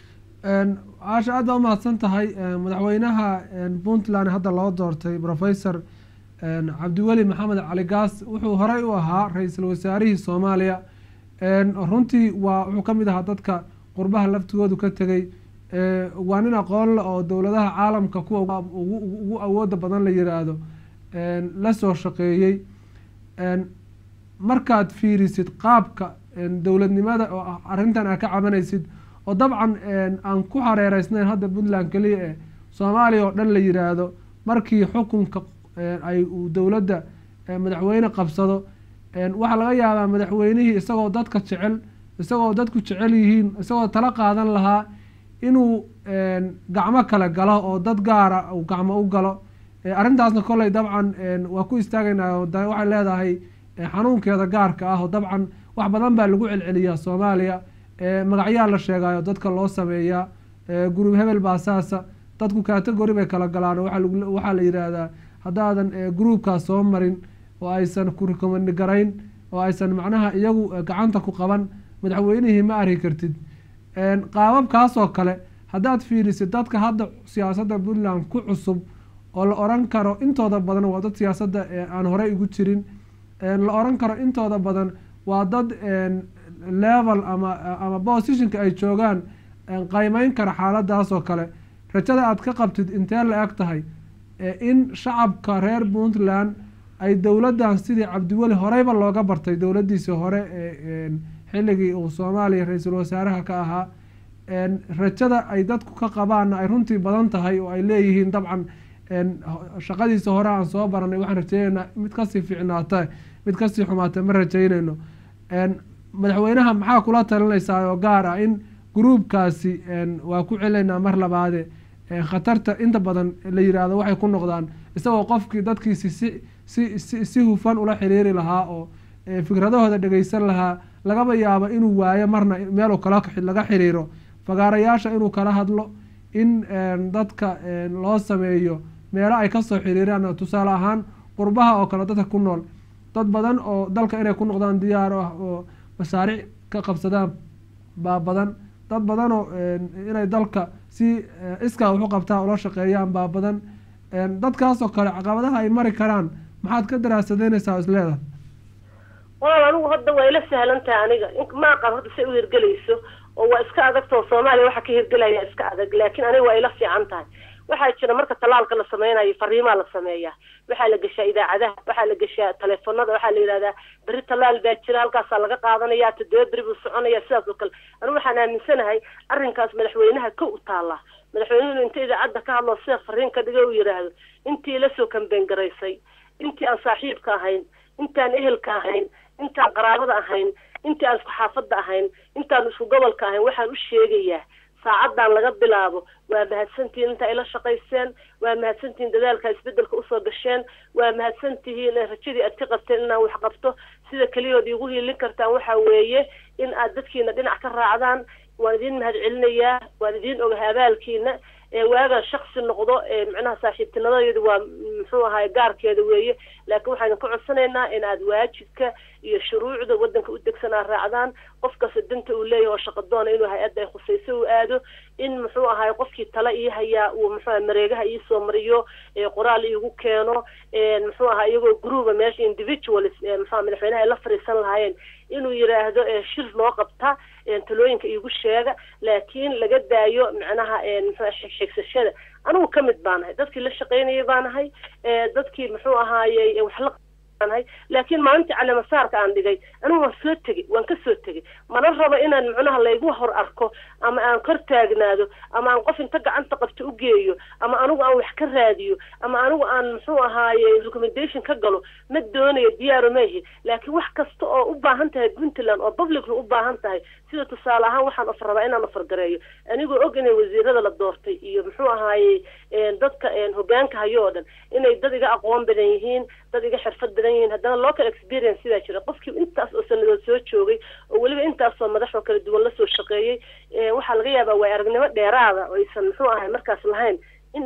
caasha aad baa umahadsan tahay madaxweynaha puntland hadda loo doortay professor cabdiweli maxamed cali gaas wuxuu horey u ahaa ra-iisul wasaarihii soomaaliya runtii waa wuxuu kamid ahaa dadka qurbaha laftigoodu ka tegay waa nin aqoon le oo dowladaha caalamka kuwa ugu awooda badan la yiraahdo la soo shaqeeyey markaad fiirisid qaabka dowladnimada oo arrintan aad ka cabanaysid oo dabcan aan ku hareereysnayn hadda puntland keliya ee soomaaliya oo dhan la yiraahdo markii xukunka ay uu dowladda madaxweyne qabsado waxaa laga yaabaa madaxweynihii isagoo dadka jecel isagoo dadku jecel yihiin isagoo tala qaadan lahaa inuu gacmo kale galo oo dad gaara uu gacmo u galo arrintaasna kolley dabcan waa ku istaagaynaa waxay leedahay xanuunkeeda gaarka ah oo dabcan wax badan baa lagu celceliyaa soomaaliya magacyaa la sheegayo dadka loo sameeyaa gurub hebel baa saasa dadku category bay kala galaan waxaa la yidhaahdaa haddaadan groupkaas soo marin oo aysan ku recommend garayn oo aysan macnaha iyagu gacanta ku qaban madaxweynihii ma arki kartid qaababkaasoo kale haddaad fiirisid dadka hadda siyaasadda puntland ku cusub oo la oran karo intooda badan waa dad siyaasadda aan horey ugu jirin la oran karo intooda badan waa dad level ama ama positionka ay joogaan qaymeyn kara xaaladaasoo kale rajada aad ka qabtid intee la eg tahay in shacabka reer puntland ay dowladdan sidii cabdiweli horeyba looga bartay dowladdiisii hore xilligii uu soomaaliya ra-iisul wasaaraha ka ahaa rajada ay dadku ka qabaanna ay runtii badan tahay oo ay leeyihiin dabcan shaqadiisa hore aan soo baranay waxaan rajeyneynaa mid kasii fiicnaata mid kasii xumaata ma rajeynayno madaxweynaha maxaa kula talinaysaa oo gaar ah in gruubkaasi waa ku celaynaa mar labaade khatarta inta badan la yiraahdo waxay ku noqdaan isagoo qofkii dadkiisi si si si si hufan ula xiriiri lahaa oo fikradahooda dhageysan lahaa lagaba yaabo inuu waayo marna meel kala laga xiriiro fagaarayaasha inuu kala hadlo in dadka loo sameeyo meelo ay kasoo xiriiraan tusaale ahaan qurbaha oo kale dadka ku nool dad badan oo dalka inay ku noqdaan diyaar ah oo mashaariic ka qabsadaan baa badan dad badan oo inay dalka si iskaa wuxuu qabtaa ula shaqeeyaan baa badan dadkaasoo kale caqabadaha ay mari karaan maxaad ka daraasadeynaysaa isleedahay walaal anigu hadda waa ila sahlan tahay aniga ma aqaan hadda say u hirgelayso oo waa iska adagtoo soomaaliya waxa ka hirgelaya iska adag laakiin aniga waa ila fiican tahay waxaa jira marka talaalka la sameynayo fariimaa la sameeyaa waxaa la gashaa idaacadaha waxaa la gashaa teleefonada waxaa la yidhahdaa beri talaal baa jira halkaasaa laga qaadanaya toddoba beri buu soconaya sidaas oo kale anigu waxaan aaminsanahay arrinkaas madaxweynaha ka u taallaa madaxweynuhu inta idaacadda ka hadlo sida fariin ka dhiga uu yidhaahdo intii la soo kambeyn garaysay intii aan saaxiibka ahayn intaan ehelka ahayn intaan qaraabada ahayn intii aan isku xaafadda ahayn intaan isku gobolka ahayn waxaan u sheegayaa saacadan laga bilaabo waa mahadsantihiin inta ila shaqayseen waa mahadsantihiin dadaalka isbedelka usoo gasheen waa mahadsantihiin rajadii aad ka qabteen inaan wax qabto sida keliyood iigu hiilin kartaan waxa weeye in aad dadkiina dhinac ka raacdaan waan idin mahad celinayaa waan idin ogahay abaalkiina waagaan shaksi noqdo macnaha saaxiibtinimadeedu waa muxuu ahaay gaarkeeda weeye laakiin waxaan ka codsanaynaa in aad waajibka iyo shuruucda wadanka u degsanaa raacdaan qof kasta danta uu leeyahay oo shaqo doona inuu hay-adda ay khusayso uu aado in muxuu ahaay qofkii tala ii hayaa uu muxuu ahay mareegaha ii soo mariyo qoraal iigu keeno muxuu ahaa iyagoo gruuba meesha individuals muxuu madaxweynaha ay la fariisan lahaayeen inuu yiraahdo shir loo qabta talooyinka iigu sheega laakiin laga daayo macnaha muxuu xigsashada anigu ka mid baanahay dadkii la shaqaynayay baanahay dadkii muxuu ahaayey wax la nahay laakiin maalintii caleemasaarka aan dhigay anigu waan soo tegey waan ka soo tegey mana rabo inaan macnaha laygu hor arko ama aan kor taagnaado ama aan qof inta gacanta qabto u geeyo ama anigu aan wax ka raadiyo ama anigu aan muxuu ahaaye recommendation ka galo ma doonayo diyaaro maahi laakiin wax kasta oo u baahan tahay puntland oo publicna u baahan tahay sida tusaale ahaan waxaan ofar rabaa inaan ofargareeyo anigoo og inay wasiirada la doortay iyo muxuu ahaaye dadka hogaanka hayo oo dhan inay dad iga aqoon badan yihiin dad iga xirfad badan yihiin haddana local experience sidaa jira qofkii intaas oo sanadood soo joogay oo weliba intaasoo madax oo kala duwan lasoo shaqeeyey waxaa laga yaabaa waa aragnimo dheeraada oo aysan muxuu ahay markaas lahayn in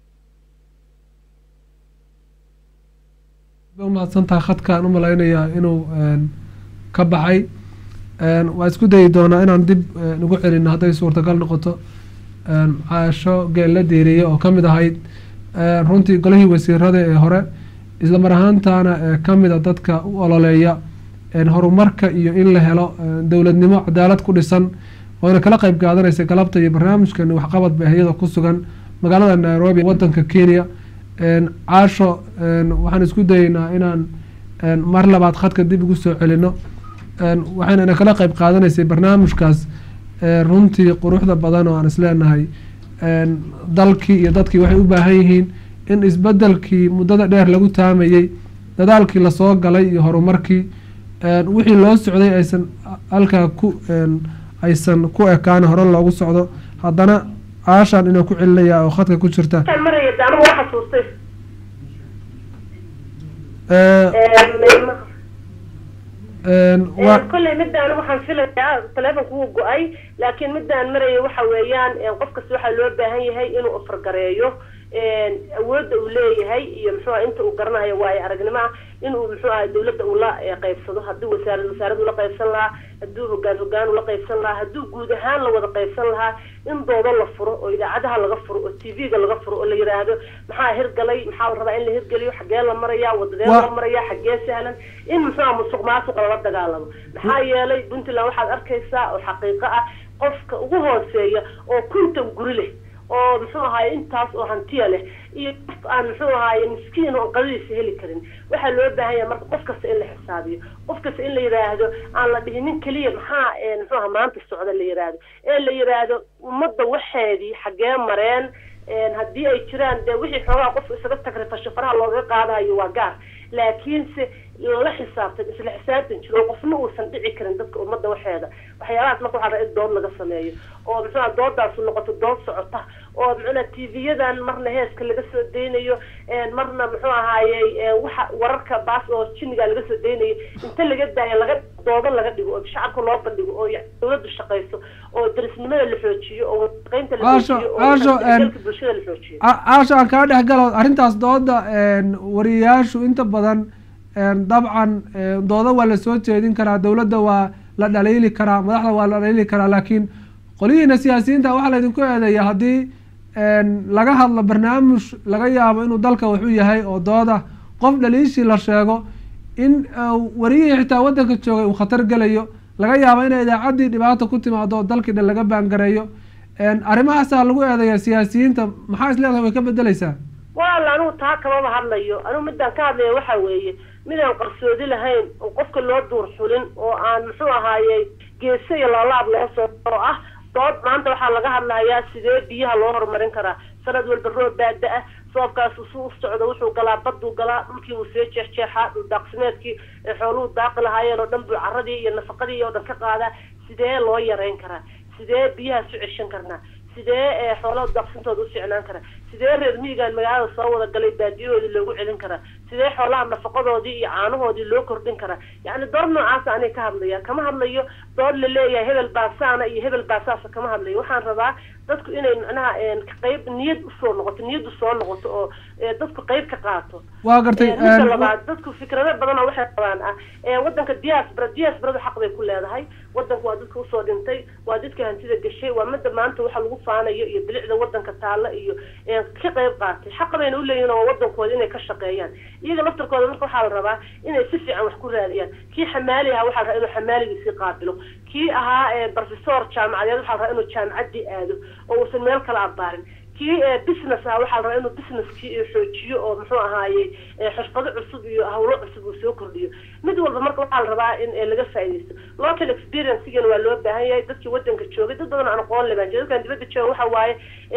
umahadsan tahay khadkaan u malaynayaa inuu ka baxay waa isku dayi doonaa inaan dib nagu celino hadday suurtagal noqoto caasho geel la diiriyey oo ka mid ahayd runtii golihii wasiirada ee hore isla mar ahaantaana ka mid a dadka u ololeeya horumarka iyo in la helo dowladnimo cadaalad ku dhisan oona kala qayb qaadanaysa galabta iyo barnaamijkan waxqabad bay hayada ku sugan magaalada Nairobi wadanka Kenya caasho waxaan isku dayeynaa inaan mar labaad khadka dib ugu soo celino waxayna kala qayb qaadanaysay barnaamijkaas runtii quruxda badan oo aan isleenahay dalkii iyo dadkii waxay u baahan yihiin in isbedelkii muddada dheer lagu taamayay dadaalkii lasoo galay iyo horumarkii wixii loo socday aysan halkaa ku aysan ku ekaan hore loogu socdo haddana caashaan inuu ku celinayaa oo khadka ku jirta كل مدة أنا وحن فيلا تلفون كوه جاي لكن مدة أنا مري وحويان قف كسوحة لوبة هي هي إنه أفرق رأيه ورد وليه هي يمشوا أنت وقرنا هي واي أرجع مع إنه مشوا الدولة ولا قيف صدق هدو وسار وسار ولا قيف صلها هدو وجان وجان ولا قيف صلها هدو جود هان لو ولا قيف صلها إن ضوض الله فرق وإذا عدها لغفر والتي في قال غفر ولا يراهده محا هرجلي محاول ربعين اللي هرجلي وحجال لما ريا وضجال لما ريا حجال سهلا إن مشوا مسوق معه قرارات دجالهم محا يالي بنت لو واحد أركيسة وحقيقة قفك وهو سيء وكنت مقرله oo muxuu ahaay intaas oo hantiya leh iyo qof aan muxuu ahaay miskiin oo qadiis heli karin waxa loo baahan yahay marka qof kasta in la xisaabiyo qof kasta in la yiraahdo aan la dhihinin kaliya maxaa ee muxuu ahaa maanta socda la yiraahdo ee la yiraahdo ummadda waxeedii xagee mareen een haddii ay jiraan de wixii xoogaa qof isaga tagrifasho faraha looga qaadayo waa gaar laakiin se la xisaabtan isla xisaabtan jiro qofna uusan dhici karin dadka ummadda waxeeda waxyaalahaas marka waxaa in dood laga sameeyo oo muxuu ahaa doodaas noqoto dood socota oo muxuu T V-yadan marna heeska laga soo deynayo een marna muxuu ahaayay waxa wararka baas oo jiniga laga soo deynayo inta laga daayo laga doodo laga dhigo oo shacabka loo bandhigo oo dawladdu shaqeyso oo darisnimada la xoojiyo oo qaynta la xoojiyo oo bulshada la xoojiyo aasha aan ka dhex galo arrintaas dooda een wariyaashu inta badan een dabcan dooda waa la soo jeedin karaa dawladda waa la dhaleeli karaa madaxda waa la dhaleeli karaa laakiin qoliyiina siyaasiyiinta waxa la idinku eedeeyaa haddii laga hadlo barnaamij laga yaabo inuu dalka wuxuu yahay oo dooda qof dhaliishii la sheego in wariyihii xitaa waddanka joogay uu khatar gelayo laga yaabo in idaacaddii dhibaato ku timaado oo dalkii dhan laga baangareeyo arrimahaasaa lagu eedeeyaa siyaasiyiinta maxaa is leedahay way ka bedelaysaa walaal anigu taa kamaba hadlayo anigu midaan ka hadlaya waxa weeye midaan qarsoodi lahayn oo qofka loo duur xulin oo aan muxuu ahaayey geese iyo loolaab loo soo oo ah dood maanta waxaa laga hadlayaa sidee biyaha loo horumarin karaa sanad walba roob baada ah sababkaas uu u socdo wuxuu galaa baduu galaa dhulkii uu soo jeexjeexaa daaqsimeedkii xooluhu daaqi lahaayeen oo dhan buu carradii iyo nafaqadii oo dhan ka qaadaa sidee loo yareyn karaa sidee biyaha su ceshan karnaa sidee xoolaha daaqsintooda u ficnaan karaa sidee reer miyigan magaalada soo wada galay baadiyahoodii loogu celin karaa sidee xoolaha nafaqadoodii iyo caanahoodii loo kordhin karaa yacni dood noocaas anay ka hadlaya kama hadlayo dood la leeyahay hebel baasaana iyo hebel baasaasa kama hadlayo waxaan rabaa dadku inay macnaha qayb niyad usoo noqoto niyaddu soo noqoto oo dadku qayb ka qaato waa gartay labaad dadku fikrado badan oo waxay qabaan ah waddanka diaspora diasporadu xaq bay ku leedahay waddanku waa dadka usoo dhintay waa dadka hantida gashay waa midda maanta waxa lagu faanayo iyo bilicda waddanka taalla iyo ka qayb qaatay xaq bayna u leeyihiin oo waddankooda inay ka shaqeeyaan iyaga laftarkooda marka waxaa la rabaa inay si fiican wax ku raadiyaan kii xamaali ahaa waxaa la rabaa inuu xamaaligiisii qaabilo kii ahaa professor jaamacadeed waxaa la rabaa inuu jaamacaddii aado oo uusan meel kala abaarin kii business ah waxaa la rabaa inuu businesskii xoojiyo oo muxuu ahaayey xirfado cusub iyo hawlo cusub uu soo kordhiyo mid walba marka waxaa la rabaa in laga faa'iidaysto local experience-gana waa loo baahan yahay dadkii waddanka joogay dad badan aan aqoon leban dadkan dibadda jooga waxa waaye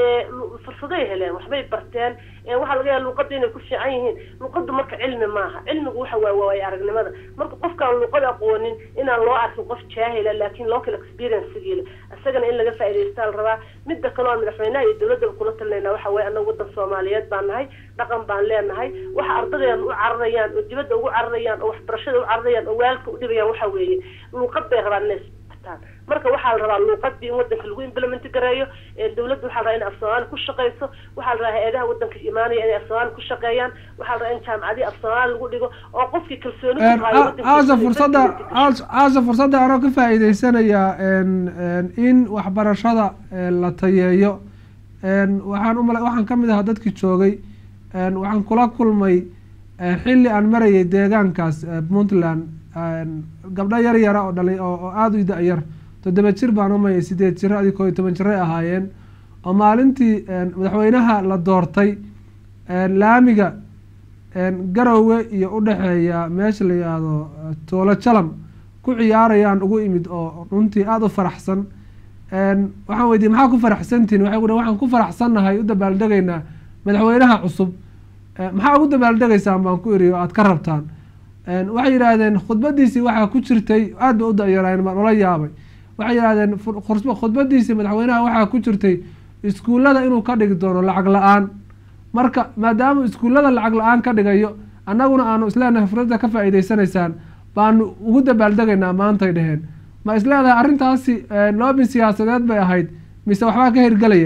fursaday heleen waxbay barteen waxaa laga yaaba luuqadda inay ku fiican yihiin luuqaddu marka cilmi maaha cilmigu waxa waa waaye aragnimada marka qofkaan luuqad aqoonin inaan loo arkin qof jaahila laakiin local experience-gii leh isagana in laga faa'iidaystaa la rabaa midda kale oo madaxweynaha iyo dowladda kula talinaynaa waxa waaye annagu waddan Soomaaliyeed baan nahay dhaqan baan leenahay waxa ardaydan u cararayaan oo dibadda ugu cararayaan oo waxbarashada u cararayaan oo waalka u dhibayaan waxa weeye luuqad bay rabaan inay bartaan marka waxaa la rabaa luuqadii in waddanka lagu implement gareeyo dowladdu waxaa la rabaa in af Soomaali ku shaqeyso waxaa la rabaa hay'adaha waddanka imaanaya inay af Soomaali ku shaqeeyaan waxaa la rabaa in jaamacadii af Soomaali lagu dhigo oo qofkii kalsooni ku hayo aaza fursadda aaza fursadda anoo ka faa'iideysanaya in waxbarashada la tayeeyo waxaan u malay waxaan ka mid ahaa dadkii joogay waxaan kula kulmay xilli aan marayay deegaankaas Puntland gabdho yar yara oo dhalay oo aada u da-yar toddoba jir baan umayay sideed jiro adii koo iyo toban jiray ahaayeen oo maalintii madaxweynaha la doortay laamiga garowe iyo u dhexeeya meesha la yidhaahdo toolo jalam ku ciyaarayaan ugu imid oo runtii aada u faraxsan waxaan weydiiyey maxaa ku faraxsantihin waxay uhi waxaan ku faraxsannahay u dabaaldegaynaa madaxweynaha cusub maxaa ugu dabaaldegaysaan baan ku iri oo aada ka rabtaan waxay yidhaahdeen khudbadiisii waxaa ku jirtay aad ba u dayareen baan ula yaabay waxay yidhahdeen khudbadiisii madaxweynaha waxaa ku jirtay iskuullada inuu ka dhigi doono lacag la-aan marka maadaama iskuullada lacag la-aan ka dhigayo annaguna aanu isleenahay fursadda ka faa'iideysanaysaan baanu ugu dabaaldegaynaa maantay dheheen ma isleedahay arrintaasi loobin siyaasadeed bay ahayd mise waxbaa ka hirgelaya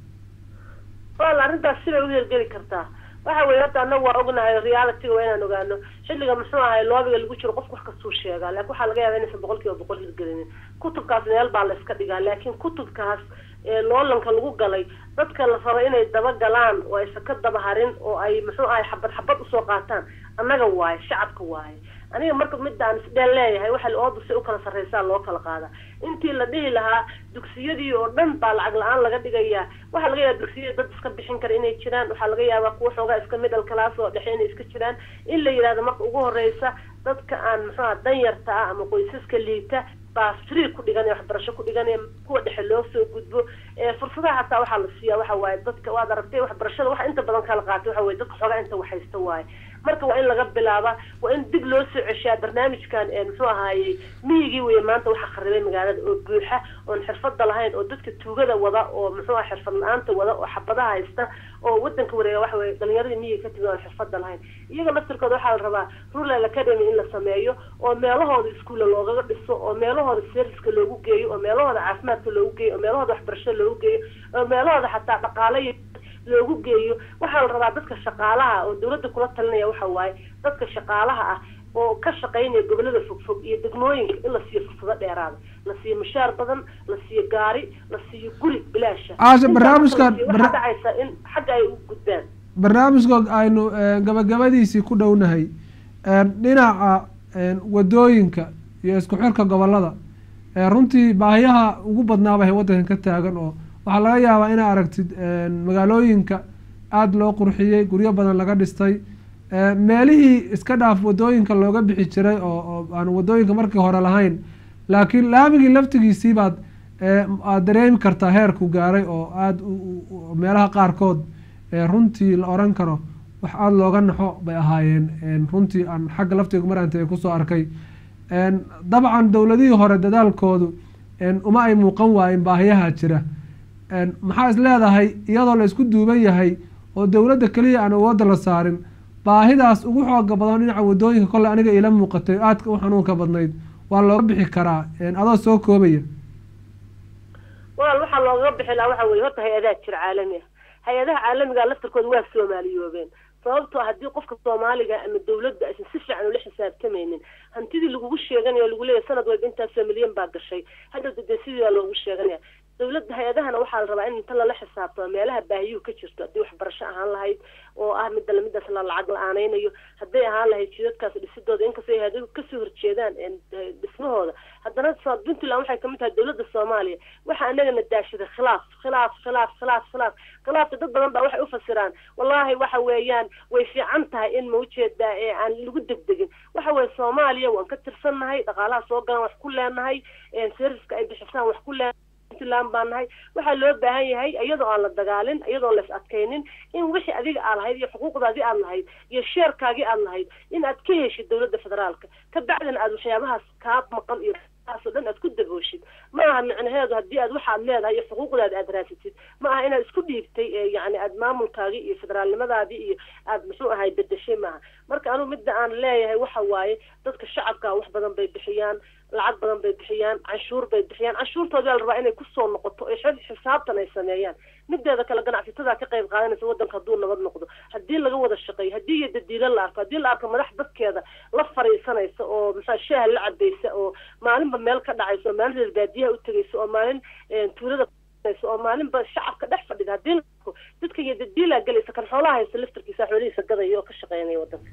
wal arrintaas sibay u hirgeli kartaa waxa weeye horta annagu waa ognahay realityga waa inaan ogaano xilliga muxuu ahay loobiga lagu jiro qof wax kastuu sheegaa laakiin waxaa laga yaabaa inaysan boqol kiiba boqol hirgelinin kutubkaas meel baa la iska dhigaa laakiin kutubkaas loolanka lagu galay dadka la rabo inay daba galaan oo aysan ka daba harin oo ay muxuu ahay xabad xabad usoo qaataan annaga waaye shacabka waaye aniga marka midaan isdheel leeyahay waxa ooda u kala sarreysaa loo kala qaadaa intii la dhihi lahaa dugsiyadii oo dhan baa lacag la-aan laga dhigayaa waxaa laga yaaba dugsiyada dad iska bixin kara inay jiraan waxaa laga yaabaa kuwa xoogaa iska middle class oo dhexe inay iska jiraan in la yidhahdo marka ugu horeysa dadka aan muxuuha danyarta ah ama qoysaska liita baa free ku dhiganaya waxbarasho ku dhiganaya kuwa dhexe loo soo gudbo fursadaha hataa waxaa la siiyaa waxa waaye dadka waad aragtay waxbarashada waxa inta badan kala qaatay waxa weye dadka xoogaa inta waxhaysta waaye marka waa in laga bilaaba waa in dib loo soo ceshaa barnaamijkan muxuu ahaayey miyigii weye maanta waxa kharibay magaalada oo buuxa oon xirfada lahayn oo dadka tuugada wada oo muxuu aha xirfad la-aanta wada oo xabadaha haysta oo wadanka wareega waxa weye dhalinyaradii miyiga ka timi oon xirfada lahayn iyaga laftirkooda waxaa la rabaa rural academy in la sameeyo oo meelahooda iskuulla loogaga dhiso oo meelahooda serviceka loogu geeyo oo meelahooda caafimaadka loogu geeyo oo meelahooda waxbarashada loogu geeyo oo meelahooda xataa dhaqaale loogu geeyo waxaa la rabaa dadka shaqaalaha oo dawladda kula talinaya waxa waaye dadka shaqaalaha ah oo ka shaqaynaya gobolada fogfog iyo degmooyinka in la siiyo fursado dheeraada la siiyo mushaar badan la siiyo gaari la siiyo guri bilaasha aasha barnaamijkan waxaa dhacaysa in xagga ay u gudbaan barnaamijka aynu gabagabadiisii ku dhownahay dhinaca wadooyinka iyo isku xirka gobolada runtii baahiyaha ugu badnaaba hay wadankan ka taagan oo waxaa laga yaabaa inaa aragtid magaalooyinka aada loo qurxiyey guryo badan laga dhistay meelihii iska dhaaf wadooyinka looga bixi jiray oo aan wadooyinka markii hore lahayn laakiin laamigii laftigiisii baad aad dareemi kartaa heerku gaaray oo aada meelaha qaarkood runtii la oran karo wax aada looga naxo bay ahaayeen runtii aan xagga laftiga marantay kusoo arkay dabcan dowladihii hore dadaalkoodu uma ay muuqan waayen baahiyaha jira maxaa is leedahay iyadoo la isku duuban yahay oo dowladda keliya aan awoodda la saarin baahidaas ugu xooga badan dhinaca wadooyinka kolle aniga ila muuqatay aadka u xanuunka badnayd waa looga bixi karaa adoo soo koobaya walaal waxaa loogaga bixi lahaa waxa weye horta hay-adaha jira caalami ah hay-adaha caalamiga laftirkooda waa soomaaliyoobeen sababtoo haddii qofka soomaaliga ama dawladda aysan si fiican ula xisaabtamaynin hantidii lagugu sheeganayo lagu leeyahay sanad walba intaasoo milyan baa gashay hadda dee sidii baa loogu sheeganaya dawladda hay-adahana waxaa la rabaa in inta lala xisaabtamo meelaha baahiyuhu ka jirto haddii waxbarasho ahaan lahayd oo ah midda midaas la lacag la-aaneynayo hadday ahaan lahayd jidadkaas dhisidooda inkastoo hay adau kasoo horjeedaan dhismahooda haddana puntland waxay kamid tahay dawladda soomaaliya waxa anagana daashaday khilaaf khilaaf khilaaf khilaaf khilaaf khilaafka dad badan baa waxay ufasiraan wallaahi waxa weeyaan way fiican tahay in maujeedaa ee aan lagu degdegin waxa weye soomaaliya waan ka tirsannahay dhaqaalaha soo galan wax ku leenahay serviceka ay bixisaan wax ku leenahay puntland baan nahay waxaa loo baahan yahay iyadoo aan la dagaalin iyadoo la is adkaynin in wixii adiga aad lahayd iyo xuquuqdaadii aad lahayd iyo sheerkaagii aad lahayd in aad ka heshid dawladda federaalka ka bacdina aad waxyaabahaas kaa maqan iyo taasoo dhan aad ku dabooshid ma aha micnaheedu haddii aad waxaad leedahay iyo xuquuqdaada aad raasatid ma aha inaad isku dhiibtay yani aad maamulkaagii iyo federaalnimadaadii iyo aad muxuu ahay bedeshay maaha marka anugu midda aan leeyahay waxa waaye dadka shacabka wax badan bay bixiyaan lacag badan bay bixiyaan canshuur bay bixiyaan canshuurtooda la rabaa inay kusoo noqoto ee xisaabtan ay sameeyaan mideeda kale ganacsatada ka qayb qaadanaysa wadanka hadduu nabad noqdo haddii laga wada shaqeeyo haddii iyo dadiilo la arko haddii la arko madax dadkeeda la fariisanaysa oo maxaa shaah la cabaysa oo maalinba meel ka dhacaysa oo maalin reer baadiyaha u tegaysa oo maalin tuulada oo maalinba shacabka dhex fadhida haddii la arko dadka iyo dadiilaa gelaysa kan xoolaha haysta laftarkiisa xoolihiisa gadaya oo ka shaqeynaya wadanka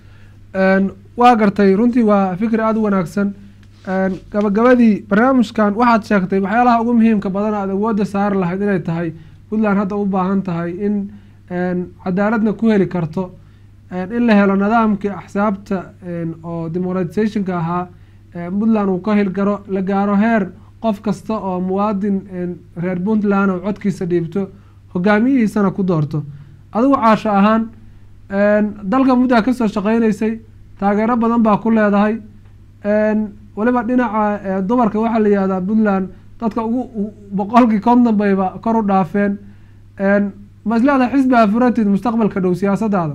waa gartay runtii waa fikri aada u wanaagsan gabagabadii barnaamijkan waxaad sheegtay waxyaalaha ugu muhiimka badan aad awoodda saari lahayd inay tahay puntland hadda u baahan tahay in cadaaladna ku heli karto in la helo nidaamkii axsaabta oo demoqratisationka ahaa puntland uu ka hilgaro la gaaro heer qof kasta oo muwaadin reer puntland oo codkiisa dhiibto hogaamiyihiisana ku doorto adigu caasho ahaan dalka muddaa kasoo shaqeynaysay taageero badan baa ku leedahay waliba dhinaca dumarka waxaa la yihahdaa puntland dadka ugu boqolkii konton bayba kor u dhaafeen ma isleedahay xisbi aa furatid mustaqbalka dhow siyaasadaada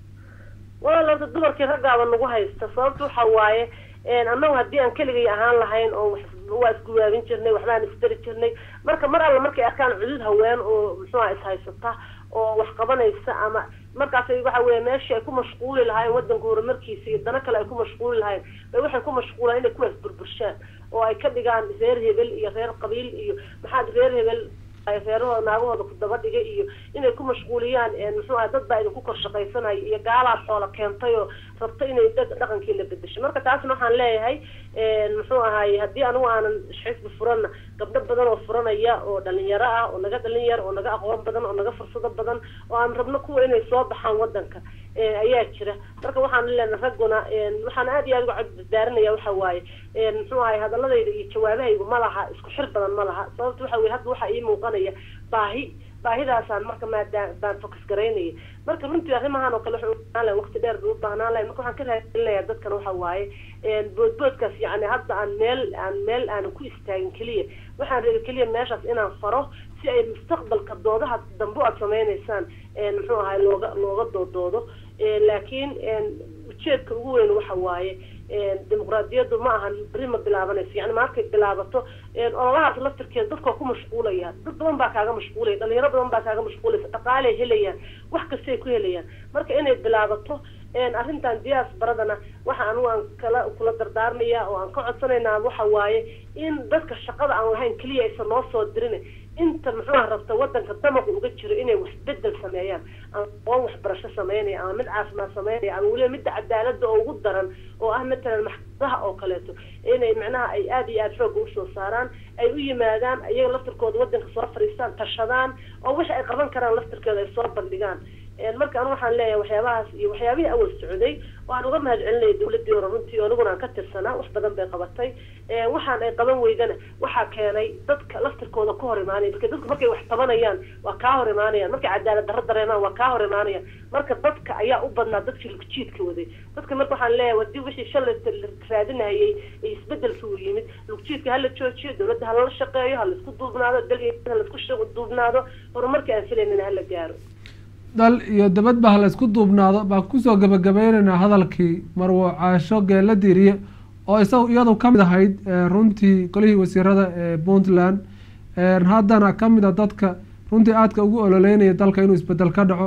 walaal horta dumarkii raggaaba nagu haysta sababta waxa waaye annagu haddii aan keligay ahaan lahayn oo waa isguwaabin jirnay waxbaan isdari jirnay marka mar alla markay arkaan cudud haween oo muxuuha ishaysata oo wax qabanaysa ama markaas waxa weeye meeshii ay ku mashquuli lahaayeen wadanka horumarkiisa iyo dana kale ay ku mashquuli lahayn bay waxay ku mashquulaan inay kuwaas burburshaan oo ay ka dhigaan reer hebel iyo reer qabiil iyo maxaad reer hebel reerahooda naagahooda ku daba dhigay iyo inay ku mashquuliyaan muxuu aha dad baa idinku kor shaqaysanaya iyo gaalaa xoola keentay oo rabta inay dhaqankii la bedesho marka taasna waxaan leeyahay muxuu ahaay haddii anigu aanan xisbi furanna gabdho badan oo furanaya oo dhalinyaro ah oo naga dhalin yar oo naga aqoon badan oo naga fursado badan oo aan rabno kuwa inay soo baxaan wadanka ayaa jira marka waxaan leenahay ragguna waxaan aad iyo aad uga codbaarinaya waxa waaye muxuu ahaay hadaladayda iyo jawaabahaygu ma laha isku xir badan ma laha sababta waxa weye hadda waxaa ii muuqanaya baahi baahidaasaan marka maadaan baan focus garaynaya marka runtii arrimahan oo kale wuxuu baahnaan lahay waqti dheer buu baahnaan lahay marka waxaan ka raadinaya dadkan waxa waaye boodboodkaas yacni hadda aan meel aan meel aanan ku istaagin keliya waxaan rabay keliya meeshaas inaan faro si ay mustaqbalka doodaha dambe aad sameynaysaan muxuu ahaay looga looga doodoodo laakiin ujeedka ugu weyn waxa waaye dimuqraadiyaddu ma ahan beri ma bilaabanayso yani markay bilaabato ololahaas laftirkeeda dadkoo ku mashquulaya dad badan baa kaaga mashquulaya dhalinyaro badan baa kaaga mashquulaysa dhaqaalay helayaan wax kastay ku helayaan marka inay bilaabato arrintan diyaas baradana waxa anigu aan kala kula dardaarmaya oo aan ka codsanaynaa waxa waaye in dadka shaqada aan lahayn keliya aysan noo soo dirin inta muxuuha rabta wadanka damaqa uga jiro inay wax bedel sameeyaan ama aqoon waxbarasho sameynaya ama mid caafimaad sameynaya ama weliba midda cadaalada oo ugu daran oo ah matalan maxkamadaha oo kaleeto inay macnaha ay aada iyo aada xooga usoo saaraan ay u yimaadaan iyaga laftirkooda wadanka soo fadhiistaan tashadaan oo wix ay qaban karaan laftirkooda ay soo bandhigaan marka anu waxaan leeyahay waxyaabahaas iyo waxyaabihii awal socday waan uga mahad celinaya dawladii hore runtii oo aniguna aan ka tirsanaa wax badan bay qabatay waxaan ay qaban weydana waxaa keenay dadka laftirkooda ku hor imaanaya marka dadku markay wax tabanayaan waa kaa hor imaanayaan markay cadaalad darro dareemaan waa kaa hor imaanayaan marka dadka ayaa u badnaa dadkii lugjiidka waday dadka marka waxaan leeyahay wadii wixii shalay raadinahayay ee isbedelka u yimid lugjiidka hala joojiyo dawladda halala shaqeeyo ha laisku duubnaado dalka ha laisku duubnaado horumarka aan filaynana hala gaaro dal iyo dabadba ha la isku duubnaado baan kusoo gabagabeynaynaa hadalkii marwo caasho geela diiriye oo isaga iyadu kamid ahayd runtii golihii wasiirada ee puntland haddana kamid a dadka runtii aadka ugu ololeynaya dalka inuu isbedel ka dhaco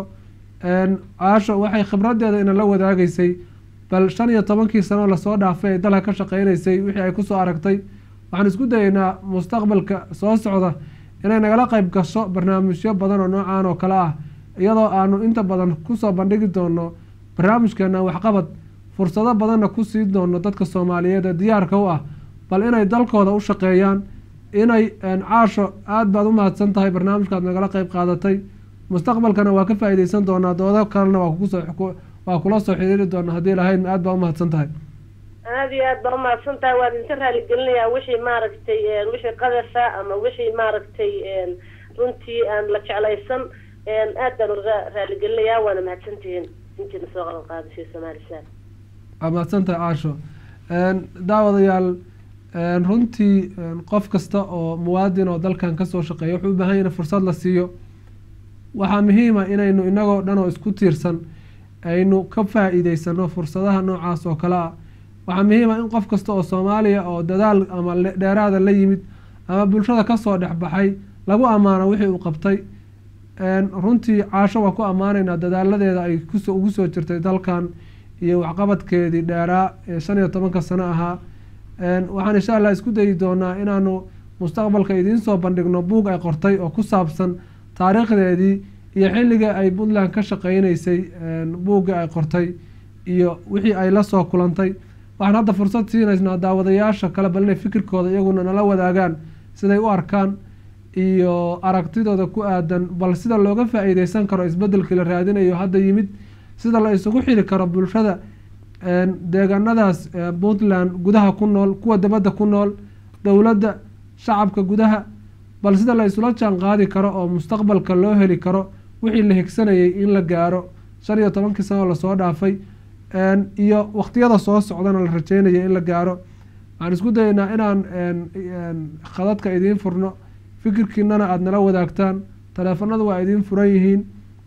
caasho waxay khibradeeda ina la wadaagaysay bal shan iyo tobankii sano lasoo dhaafay ay dalka ka shaqeynaysay wixii ay kusoo aragtay waxaan isku dayeynaa mustaqbalka soo socda inay nagala qeyb gasho barnaamijyo badan oo noocaan oo kale ah iyadoo aanu inta badan kusoo bandhigi doono barnaamijkeena waxqabad fursado badanna ku sii doono dadka soomaaliyeed ee diyaarka u ah bal inay dalkooda u shaqeeyaan inay caasho aada baad u mahadsan tahay barnaamijkaad nagala qeyb qaadatay mustaqbalkana waa ka faa-iideysan doonaa doodo kalena waa kusoo waa kula soo xiriiri doonaa haddii lahayn aada baa umahadsan tahay aada iyo aad baa umahadsan tahay waan idinka raaligelinayaa wixii maaragtay wixii qadafa ama wixii maaragtay runtii aan la jeclaysan aad baan uga raaligelinayaa waana mahadsantihiin intiina soo qaban qaadashay somalisan waa mahadsantahay caasho daawadayaal runtii qof kasta oo muwaadin oo dalkan kasoo shaqeeya wuxuu u baahan yahay in fursad la siiyo waxaa muhiima inaynu inagoo dhan oo isku tiirsan aynu ka faa-iideysano fursadaha noocaas oo kale ah waxaa muhiima in qof kasta oo soomaaliya oo dadaal ama dheeraada la yimid ama bulshada kasoo dhexbaxay lagu ammaano wixii uu qabtay runtii caasho waa ku ammaanaynaa dadaaladeeda ay kus ugu soo jirtay dalkan iyo waxqabadkeedii dheeraa ee shan iyo tobanka sano ahaa waxaan insha allah isku dayi doonaa inaanu mustaqbalka idiin soo bandhigno buug ay qortay oo ku saabsan taariikhdeedii iyo xilligii ay puntland ka shaqeyneysay buuggii ay qortay iyo wixii ay la soo kulantay waxaan hadda fursad siinaysnaa daawadayaasha kale bal inay fikirkooda iyaguna nala wadaagaan siday u arkaan iyo aragtidooda ku aadan bal sida looga faa-iideysan karo isbedelkii la raadinayo hadda yimid sida la isugu xiri karo bulshada deegaanadaas puntland gudaha ku nool kuwa dabadda ku nool dowladda shacabka gudaha bal sida la isula jaan qaadi karo oo mustaqbalka loo heli karo wixii la higsanayay in la gaaro shan iyo tobankii sano lasoo dhaafay iyo waqtiyada soo socdana la rajeynaya in la gaaro. waxaan isku dayaynaa inaan khadadka idiin furno, fikirkiinana aada nala wadaagtaan. taleefanada waa idiin furan yihiin.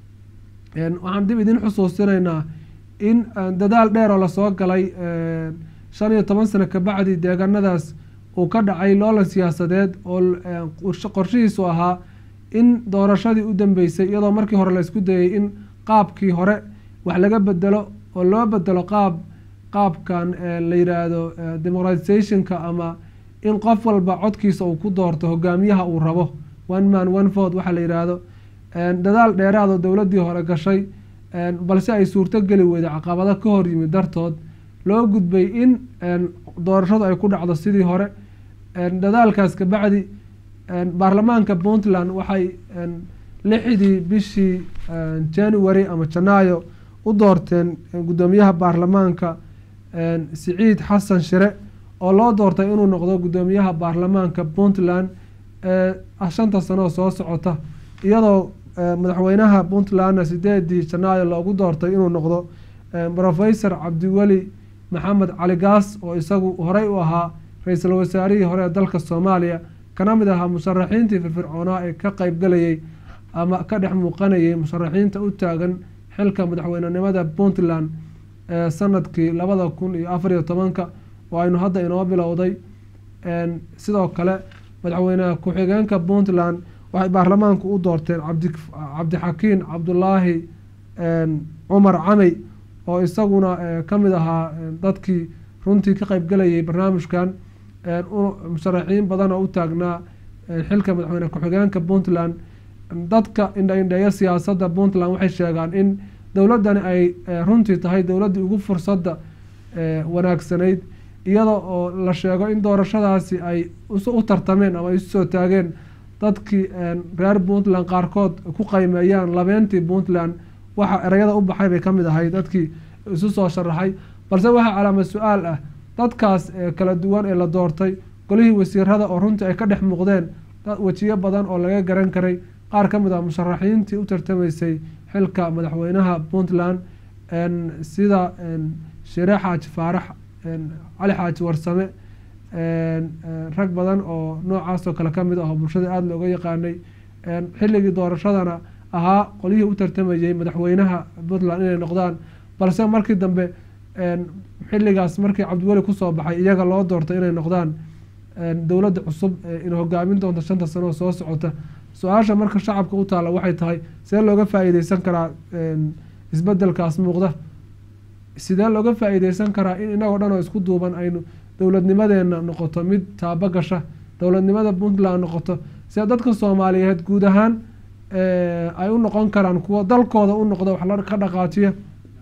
waxaan dib idin xusuusinaynaa in dadaal dheer oo lasoo galay shan iyo toban sano kabacdi deegaanadaas uu ka dhacay loolan siyaasadeed oo qorshihiisu ahaa in doorashadii u dambeysay iyadoo markii hore la isku dayay in qaabkii hore wax laga bedelo oo loo bedelo qaab qaabkan la yidhaahdo democratizationka, ama in qof walba codkiisa uu ku doorto hogaamiyaha uu rabo, one man one vote waxa la yidhaahdo. dadaal dheeraad oo dowladdii hore gashay, balse ay suurto geli weyday caqabado ka hor yimid dartood, loo gudbay in doorashadu ay ku dhacdo sidii hore. dadaalkaas kabacdi baarlamaanka puntland waxay lixdii bishii january ama janaayo u doorteen guddoomiyaha baarlamaanka siciid xasan shire, oo loo doortay inuu noqdo guddoomiyaha baarlamaanka puntland ee shanta sano soo socota, iyadoo madaxweynaha puntlandna sideedii janaayo loogu doortay inuu noqdo professor cabdiweli maxamed cali gaas, oo isagu horey u ahaa ra-iisul wasaarihii hore ee dalka soomaaliya, kana mid ahaa musharaxiintii firfircoonaa ee ka qeybgalayay ama ka dhex muuqanayay musharaxiinta u taagan xilka madaxweynenimada puntland ee sanadkii labada kun iyo afar iyo tobanka oo aynu hadda inoo bilowday. sidoo kale madaxweyne ku-xigeenka puntland waxay baarlamaanku u doorteen cabdixakiin cabdulaahi cumar camey, oo isaguna ka mid ahaa dadkii runtii ka qeybgalayay barnaamijkan, musharaxiin badan oo u taagnaa xilka madaxweyne ku-xigeenka puntland. dadka indha-indheeya siyaasadda puntland waxay sheegaan in dowladdani ay runtii tahay dowladdii ugu fursadda wanaagsanayd, iyada oo la sheego in doorashadaasi ay u tartameen ama ay isu soo taageen dadkii reer puntland qaarkood ku qiimeeyaan labeentii puntland. waxa ereyada u baxay bay ka mid ahay dadkii isu soo sharaxay, balse waxaa calaamad su-aal ah dadkaas kala duwan ee la doortay, golihii wasiirada oo runtii ay ka dhex muuqdeen wejiyo badan oo laga garan karay qaar ka mid ah musharaxiintii u tartamaysay xilka madaxweynaha puntland, sida shire xaaji faarax, cali xaaji warsame, rag badan oo noocaasoo kale ka mid ah oo bulshada aada looga yaqaanay. xilligii doorashadana ahaa qolihii u tartamayay madaxweynaha puntland inay noqdaan, balse markii dambe xilligaas markii cabdiweli kusoo baxay iyaga loo doortay inay noqdaan dowladda cusub in hogaamin doonta shanta sano oo soo socota. su-aasha marka shacabka u taalla waxay tahay sidee looga faa-iideysan karaa isbedelkaas muuqda, sidee looga faa-iideysan karaa in inagoo dhan oo isku duuban aynu dowladnimadeena noqoto mid taabo gasha, dowladnimada puntland noqoto sida dadka soomaaliyeed guud ahaan ay u noqon karaan kuwo dalkooda u noqda wax ka dhaqaajiya.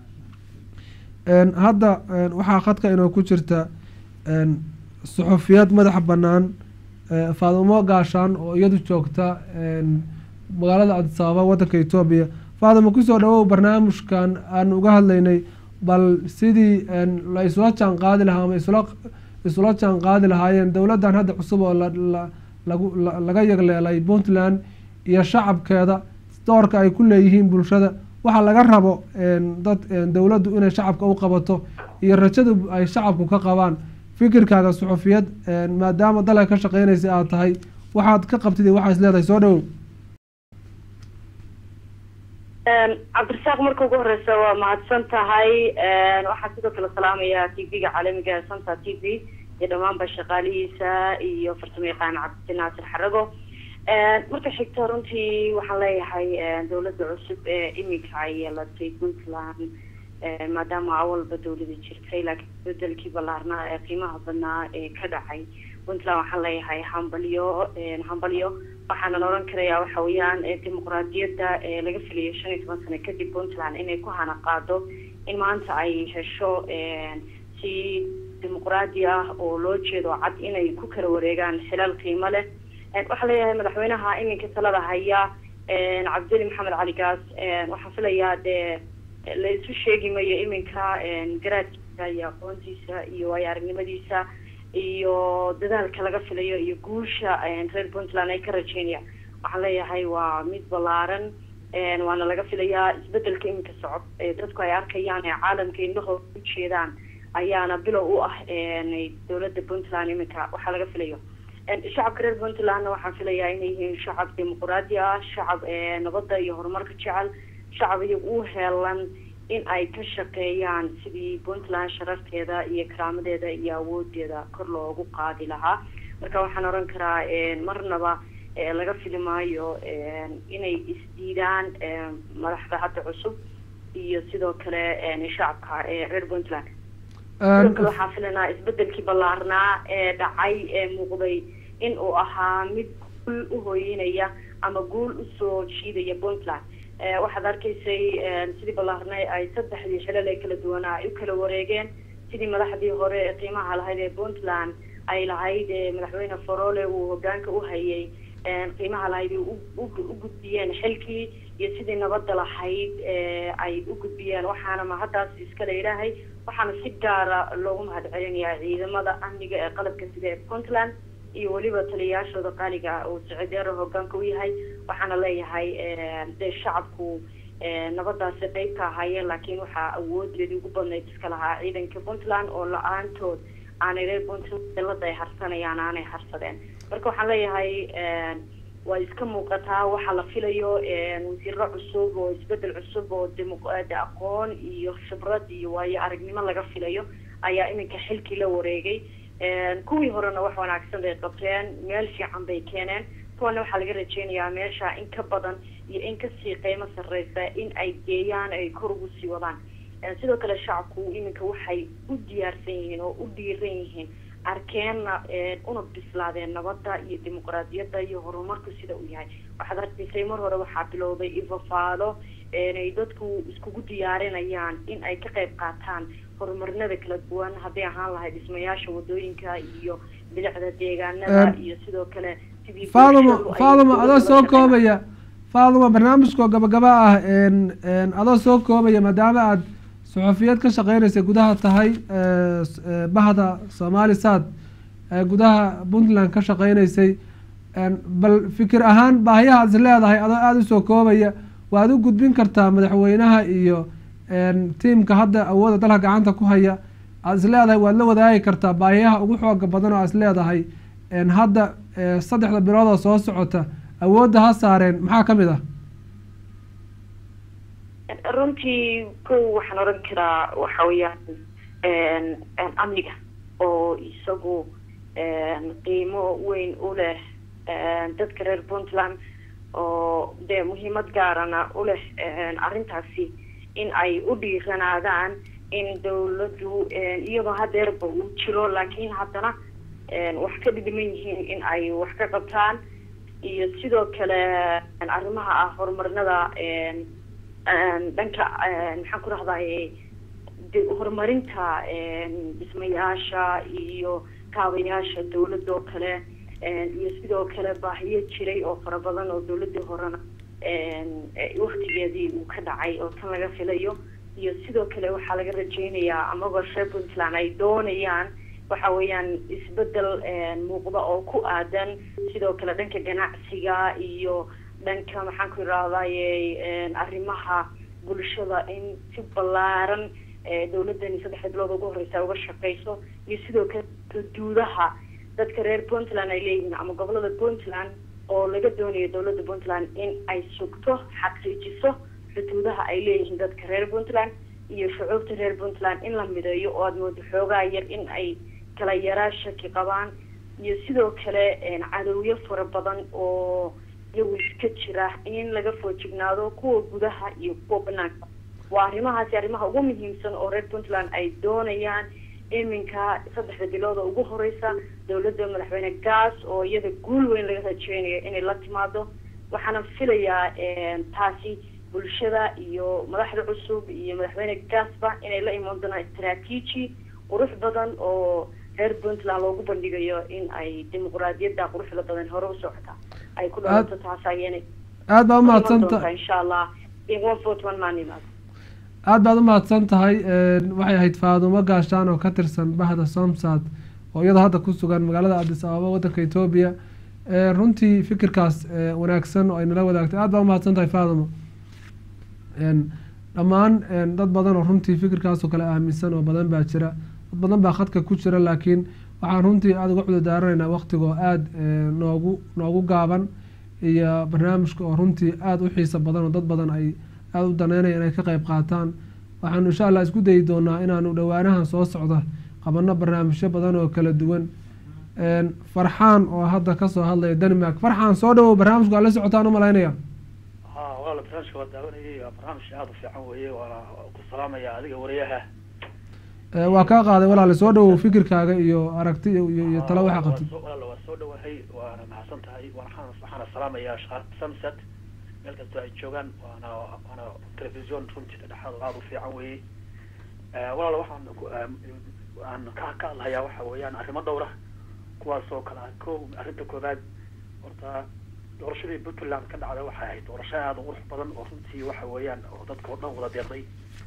hadda waxaa khadka inoo ku jirta suxufiyad madaxa bannaan faadumo gaashaan oo iyadu joogta magaalada Addis Ababa waddanka Ethiopia. faadumo kusoo dhawow barnaamijkan aan uga hadlaynay bal sidii la isula jaan qaadi lahaa ama isula isula jaan qaadi lahaayeen dowladdan hadda cusub oo lagu laga yagleelay puntland iyo shacabkeeda, doorka ay ku leeyihiin bulshada, waxa laga rabo dad dowladdu inay shacabka u qabato iyo rajada ay shacabku ka qabaan. fikirkaaga suxufiyad maadaama dalka ka shaqeynaysa aad tahay, waxaad ka qabtid waxaa is leedahay soo dhawow. cabdirasaaq marka ugu horeysa waa mahadsan tahay. waxaan sidoo kale salaamayaa t v-ga caalamiga ee santa t v iyo dhammaanba shaqaalihiisa iyo farsamo yaqaan cabdi naasir xarago. marka xigta runtii waxaan leeyahay dowladda cusub ee iminka ay yeelatay puntland, maadaama awalba dowlada jirtay laakiin bedelkii ballaarnaa ee qiimaha badnaa ee ka dhacay puntland, waxaan leeyahay hambalyo hambalyo waxaanan oran karayaa waxa weeyaan dimuqraadiyadda ee laga filiyay shan iyo toban sano kadib puntland inay ku hana qaado in maanta ay hesho si dimuqraadi ah oo loo jeedo cad inay ku kala wareegaan xilal qiimo leh. waxaa leeyahay madaxweynaha iminka talada haya cabdili maxamed cali gaas, waxaan filayaa dee la isu sheegi mayo iminka garaadkiisa iyo aqoontiisa iyo waayo aragnimadiisa iyo dadaalka laga filayo iyo guusha reer puntland ay ka rajeynayaan. waxaan leeyahay waa mid ballaaran waana laga filayaa isbedelka iminka socod ee dadku ay arkayaan ee caalamka indhahooda u jeedaan ayaana bilow u ah dowladda puntland iminka waxaa laga filayo shacabka reer puntlandna waxaan filayaa inay yihiin shacab dimuqraadi ah shacab nabadda iyo horumarka jecel shacab iyagu u heelan in ay ka shaqeeyaan sidii puntland sharafteeda iyo karaamadeeda iyo awoodeeda kor loogu qaadi lahaa marka waxaan oran karaa marnaba laga fili maayo inay isdiidaan madaxda hadda cusub iyo sidoo kale shacabka reer puntland waxaa filanaa isbedelkii ballaarnaa ee dhacay ee muuqday in uu ahaa mid guul u hooyinaya ama guul usoo jiidaya puntland waxaad arkaysay sidii ballaarnay ay saddexdii xilal ee kala duwanaa ay u kala wareegeen sidii madaxdii hore ee qiimaha lahayd ee puntland ay lahayd madaxweyne farole uu hogaanka u hayay qiimaha lahayd u gudbiyeen xilkii iyo sidii nabadda lahayd ay u gudbiyeen waxaana mahaddaas iskala ilaahay waxaana si gaara loogu mahadcelinayaa ciidamada amniga ee qalabka sida ee puntland iyo weliba taliyayaashooda qaaliga uu sicideero hogaanka u yahay waxaana leeyahay dee shacabku nabadaasi qeyb ka ahaayeen laakiin waxaa awoodeedii ugu badnayd iska lahaa ciidanka puntland oo la-aantood aanay reer puntland dalada ay harsanayaan aanay harsadeen marka waxaan leeyahay waa iska muuqataa waxaa la filayo wasiiro cusub oo isbedel cusub oo dimuqraadi aqoon iyo khibrad iyo waayo aragnimo laga filayo ayaa iminka xilkii la wareegay kuwii horena wax wanaagsan bay qabteen meel fiican bay keeneen kuwana waxaa laga rajeynayaa meesha in ka badan iyo in kasii qiimo sarreysa in ay geeyaan ay kor ugu sii wadaan sidoo kale shacabku iminka waxay u diyaarsan yihiin oo u dhiiran yihiin arkeenna una bislaadeen nabadda iyo dimuqraadiyadda iyo horumarku sida uu yahay waxaad arkaysay mar hore waxaa bilowday ifafaalo inay dadku iskugu diyaarinayaan in ay ka qayb qaataan horumarnada kala duwan hadday ahaan lahayd dhismayaasha wadooyinka iyo bilicda deegaanada iyo sidoo kale sidii faaduma faaduma adoo soo koobaya faaduma barnaamijkoo gabagaba ah adoo soo koobaya maadaama aad suxufiyad ka shaqeynaysa gudaha tahay bahda Somali Sad gudaha Puntland ka shaqeynaysay bal fikir ahaan baahiyaha aad leedahay adoo aad u soo koobaya waad u gudbin kartaa madaxweynaha iyo tiimka hadda awooda dalka gacanta ku haya aad leedahay waad la wadaagi kartaa baahiyaha ugu xooga badan oo aad leedahay hadda saddexda bilood oo soo socota awoodda ha saareen maxaa ka mid ah runtii kow waxaan oran karaa waxa weeyaan amniga oo isagu qiimo weyn u leh dadka reer puntland oo dee muhiimad gaarana u leh arrintaasi in ay u dhiiranaadaan in dawladdu iyadoo hadeerba uu jiro laakiin haddana wax ka dhidhiman yihiin in ay wax ka qabtaan iyo sidoo kale arrimaha ah horumarnada dhanka maxaan ku rahdaye horumarinta dhismayaasha iyo kaabayaasha dawladda oo kale iyo sidoo kale baahiyo jiray oo fara badan oo dawladdii horena waktigeedii uu ka dhacay oo tan laga filayo iyo sidoo kale waxaa laga rajeynayaa amaba reer puntland ay doonayaan waxa weeyaan isbedel muuqda oo ku aadan sidoo kale dhanka ganacsiga iyo dhanka maxaan ku irahdaye arrimaha bulshada in si ballaaran dawladani saddexda bilood ugu horeysa uga shaqeyso iyo sidoo kale xuduudaha dadka reer puntland ay leeyihiin ama gobolada puntland oo laga doonayo dawladda puntland in ay sugto xaqiijiso xuduudaha ay leeyihiin dadka reer puntland iyo shucuubta reer puntland in la mideeyo oo aada moodo xoogaa yar in ay kala yaraa shaki qabaan iyo sidoo kale cadowyo fara badan oo iyagu iska jira in laga foojignaado kuwa gudaha iyo kuwa banaanka waa arrimahaasi arrimaha ugu muhiimsan oo reer puntland ay doonayaan iminka saddexda bilood oo ugu horeysa dawladda madaxweyne gaas oo iyada guul weyn laga rajeynayo inay la timaado waxaana filayaa taasi bulshada iyo madaxda cusub iyo madaxweyne gaasba inay la imaan doonaan istaraatiiji qurux badan oo reer puntland loogu bandhigayo in ay dimuqraadiyadda quruxda badan hore u socota ay ku dhalato taas ayana aad baa umahadsantahay insha allah in one fourth one maanimaad aad baad umahadsan tahay waxay ahayd faadumo gaashaan oo ka tirsan bahda somsad oo iyadoo hadda ku sugan magaalada addis ababa waddanka etoobiya runtii fikirkaas wanaagsan oo ay nala wadaagtay aad baa umahadsan tahay faadumo dhammaan dad badan oo runtii fikirkaasoo kale aaminsan oo badan baa jira dad badan baa khadka ku jira laakiin waxaan runtii aada uga cudurdaaranaynaa waqtigoo aada noogu noogu gaaban iyo barnaamijka oo runtii aada u xiiso badan oo dad badan ay aada u daneynaya inay ka qeyb qaataan waxaanu insha allah isku dayi doonaa inaanu dhowaanahan soo socda qabano barnaamijyo badan oo kala duwan farxaan oo hadda kasoo hadlaya denmark farxaan soo dhawow barnaamijku waa la socotaan u malaynaya ha walaal barnaamijka waa daawanayay waa barnaamij aada u fiican weeye waana ku salaamaya adiga wariyaha waa kaa qaaday walaale soo dhawow fikirkaaga iyo aragti iyo iyo talo waxa qabtid walaal waa soo dhawahay waana mahadsan tahay waxaan waxaana salaamayaa shaqaal samsat meel kastoo ay joogaan waana waana telefisyon runtii dhexaad aada u fiican weeye walaal waxaan aan ka ka hadlayaa waxa weeyaan arrimo dhowra kuwaas oo kale ko arrinta koobaad horta doorashadii Puntland ka dhacday waxay ahayd doorasho aada u qurux badan oo runtii waxa weeyaan oo dadka oo dhan wada deeqday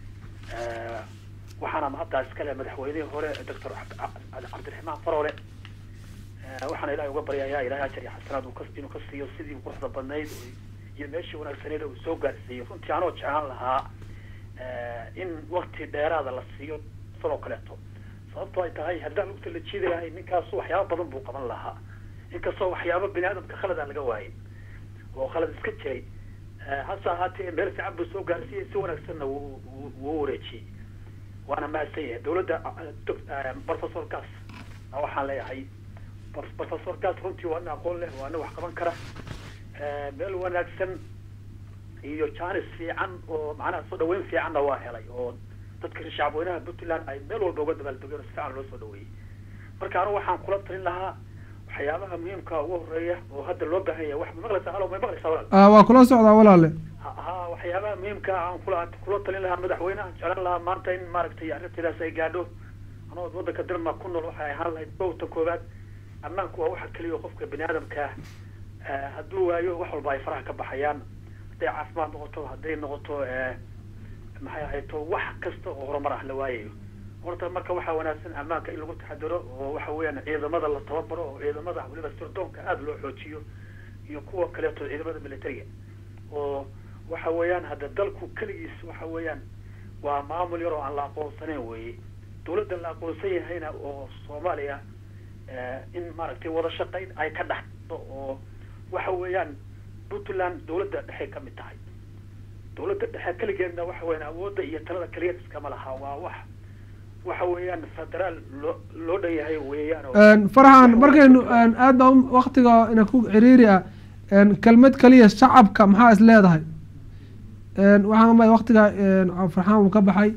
waxaana hadda iskale madaxweynihii hore doctor cabdiraxmaan faroole waxaana ilaahay uga baryayaa ilaahay ajar iyo xasanaad uu ka inuu ka siiyo sidii quruxda badnayd iyo meeshii wanaagsaneed uu soo gaarsiiyey runtii anoo jeclaan lahaa in waqti dheeraada la siiyo sidoo kaleeto sababtoo ay tahay haddaan waqti la jiidi lahay ninkaas waxyaabo badan buu qaban lahaa inkastoo waxyaabo bini aadamka khalad aan laga waayay oo khalad iska jiray hase ahaatee meel fiican buu soo gaarsiiyey si wanaagsanna wuu wuu wareejiyey waana mahadsan yahay dowladda professor gas waxaan leeyahay professor gas runtii waa nin aqoon leh waa nin wax qaban kara meel wanaagsan iyo jaanis fiican oo macnaha soo dhaweyn fiicanna waa helay oo dadka shacabweynaha Puntland ay meel walba uga dabaaldegeen si fiican loo soo dhaweeyey marka anigu waxaan kula talin lahaa waxyaabaha muhiimka ugu horeeya oo hadda loo baahan yahay wax maqlaysaa halo ma maqlaysaa walaal ah waa kula socdaa walaale ha waxyaabaha muhiimka aan kula kula talin lahaa madaxweynaha jeclaan lahaa maanta in maaragtay arrintaas ay gaadho anoo waddanka Denmark ku nool waxay ahaan lahayd bowta koobaad ammaanku waa waxa kaliya qofka bini aadamka hadduu waayo wax walba ay faraha ka baxayaan hadday caafimaad noqoto hadday noqoto maxay ahayd wax kasta oo horumar ah la waayayo horta marka waxaa wanaagsan ammaanka in lagu taxadaro oo waxa weeyaan ciidamada la tababaro oo ciidamada waliba sirdoonka aada loo xoojiyo iyo kuwa kaleeto ciidamada militariga oo waxa weeyaan hadda dalku keligiis waxa weeyaan waa maamul yar oo aan la aqoonsanayn weeye dowladda la aqoonsan yahayna oo Soomaaliya in maaragtay wada shaqayn ay ka dhaxdo oo waxa weeyaan Puntland dowladda dhexe ka mid tahay dowladda dhexe kaligeedna waxa weeyaan awoodda iyo talada kaliya iskama laha waa wax waxa weeyaan federaal loo loo dhayahay weeyaan farxan markaynu aad baa waqtiga ina ku ciriiri ah kelmad kaliya shacabka maxaa is leedahay waxaan ma waqtiga farxan uu ka baxay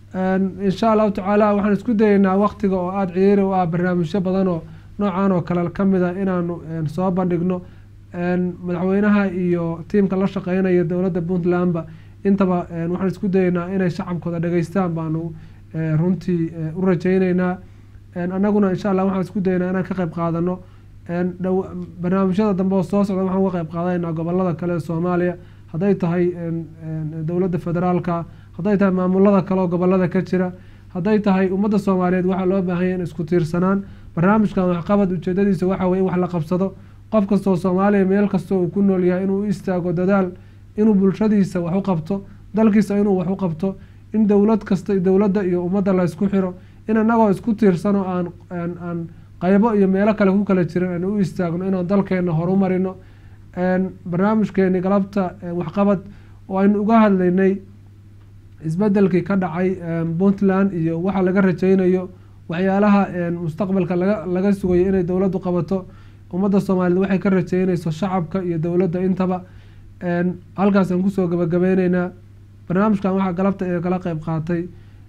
insha Allah taala waxaan isku dayeynaa waqtiga oo aad ciriiri u ah barnaamijyo badan oo noocan oo kale kamid ah inaanu soo bandhigno madaxweynaha iyo tiimka la shaqeynaya dowladda Puntlandba intaba waxaan isku dayeynaa inay shacabkooda dhageystaan baanu runtii u rajaynaynaa annaguna insha Allah waxaan isku dayeynaa inaan ka qayb qaadano barnaamijyada dambe oo soo socda waxaan uga qayb qaadanaynaa gobolada kale ee Soomaaliya hadday tahay dowladda federaalka hadday tahay maamulada kale oo gobolada ka jira hadday tahay ummadda Soomaaliyeed waxaa loo baahan yahay in isku tiirsanaan barnaamijkan waxqabad ujeedadiisa waxa weeye wax la qabsado qof kastoo Soomaaliya meel kastoo uu ku nool yahay inuu istaago dadaal inuu bulshadiisa wax u qabto dalkiisa inuu wax u qabto in dowlad kasta dowladda iyo ummadda la isku xiro in anagoo isku tiirsano aan aan aan qaybo iyo meelo kale ku kala jiran aan u istaagno inaan dalkeena horumarino barnaamijkeeni galabta waxqabad oo aynu uga hadlaynay isbedelkii ka dhacay Puntland iyo waxa laga rajaynayo waxyaalaha mustaqbalka laga laga sugayo inay dowladdu qabato ummadda Soomaaliyeed waxay ka rajaynayso shacabka iyo dowladda intaba halkaas aan kusoo gabagabeynayna barnaamijkan waxaa galabta ee kala qayb qaatay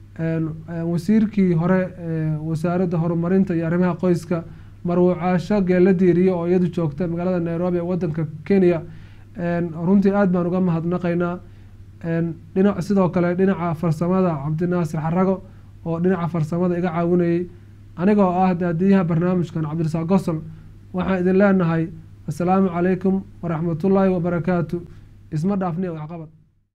wasiirkii hore wasaaradda horumarinta iyo arrimaha qoyska Marwo Caasho Geela Diiriye oo iyadu joogta magaalada Nairobi ee waddanka Kenya runtii aad baan uga mahadnaqaynaa dhinaca sidoo kale dhinaca farsamada Cabdinaasir Xarago oo dhinaca farsamada iga caawinayay aniga oo ah daadiyaha barnaamijkan Cabdirasaaq Gosol waxaan idin leenahay assalaamu calaykum waraxmatullaahi wabarakaatu isma dhaafniyo waxqabad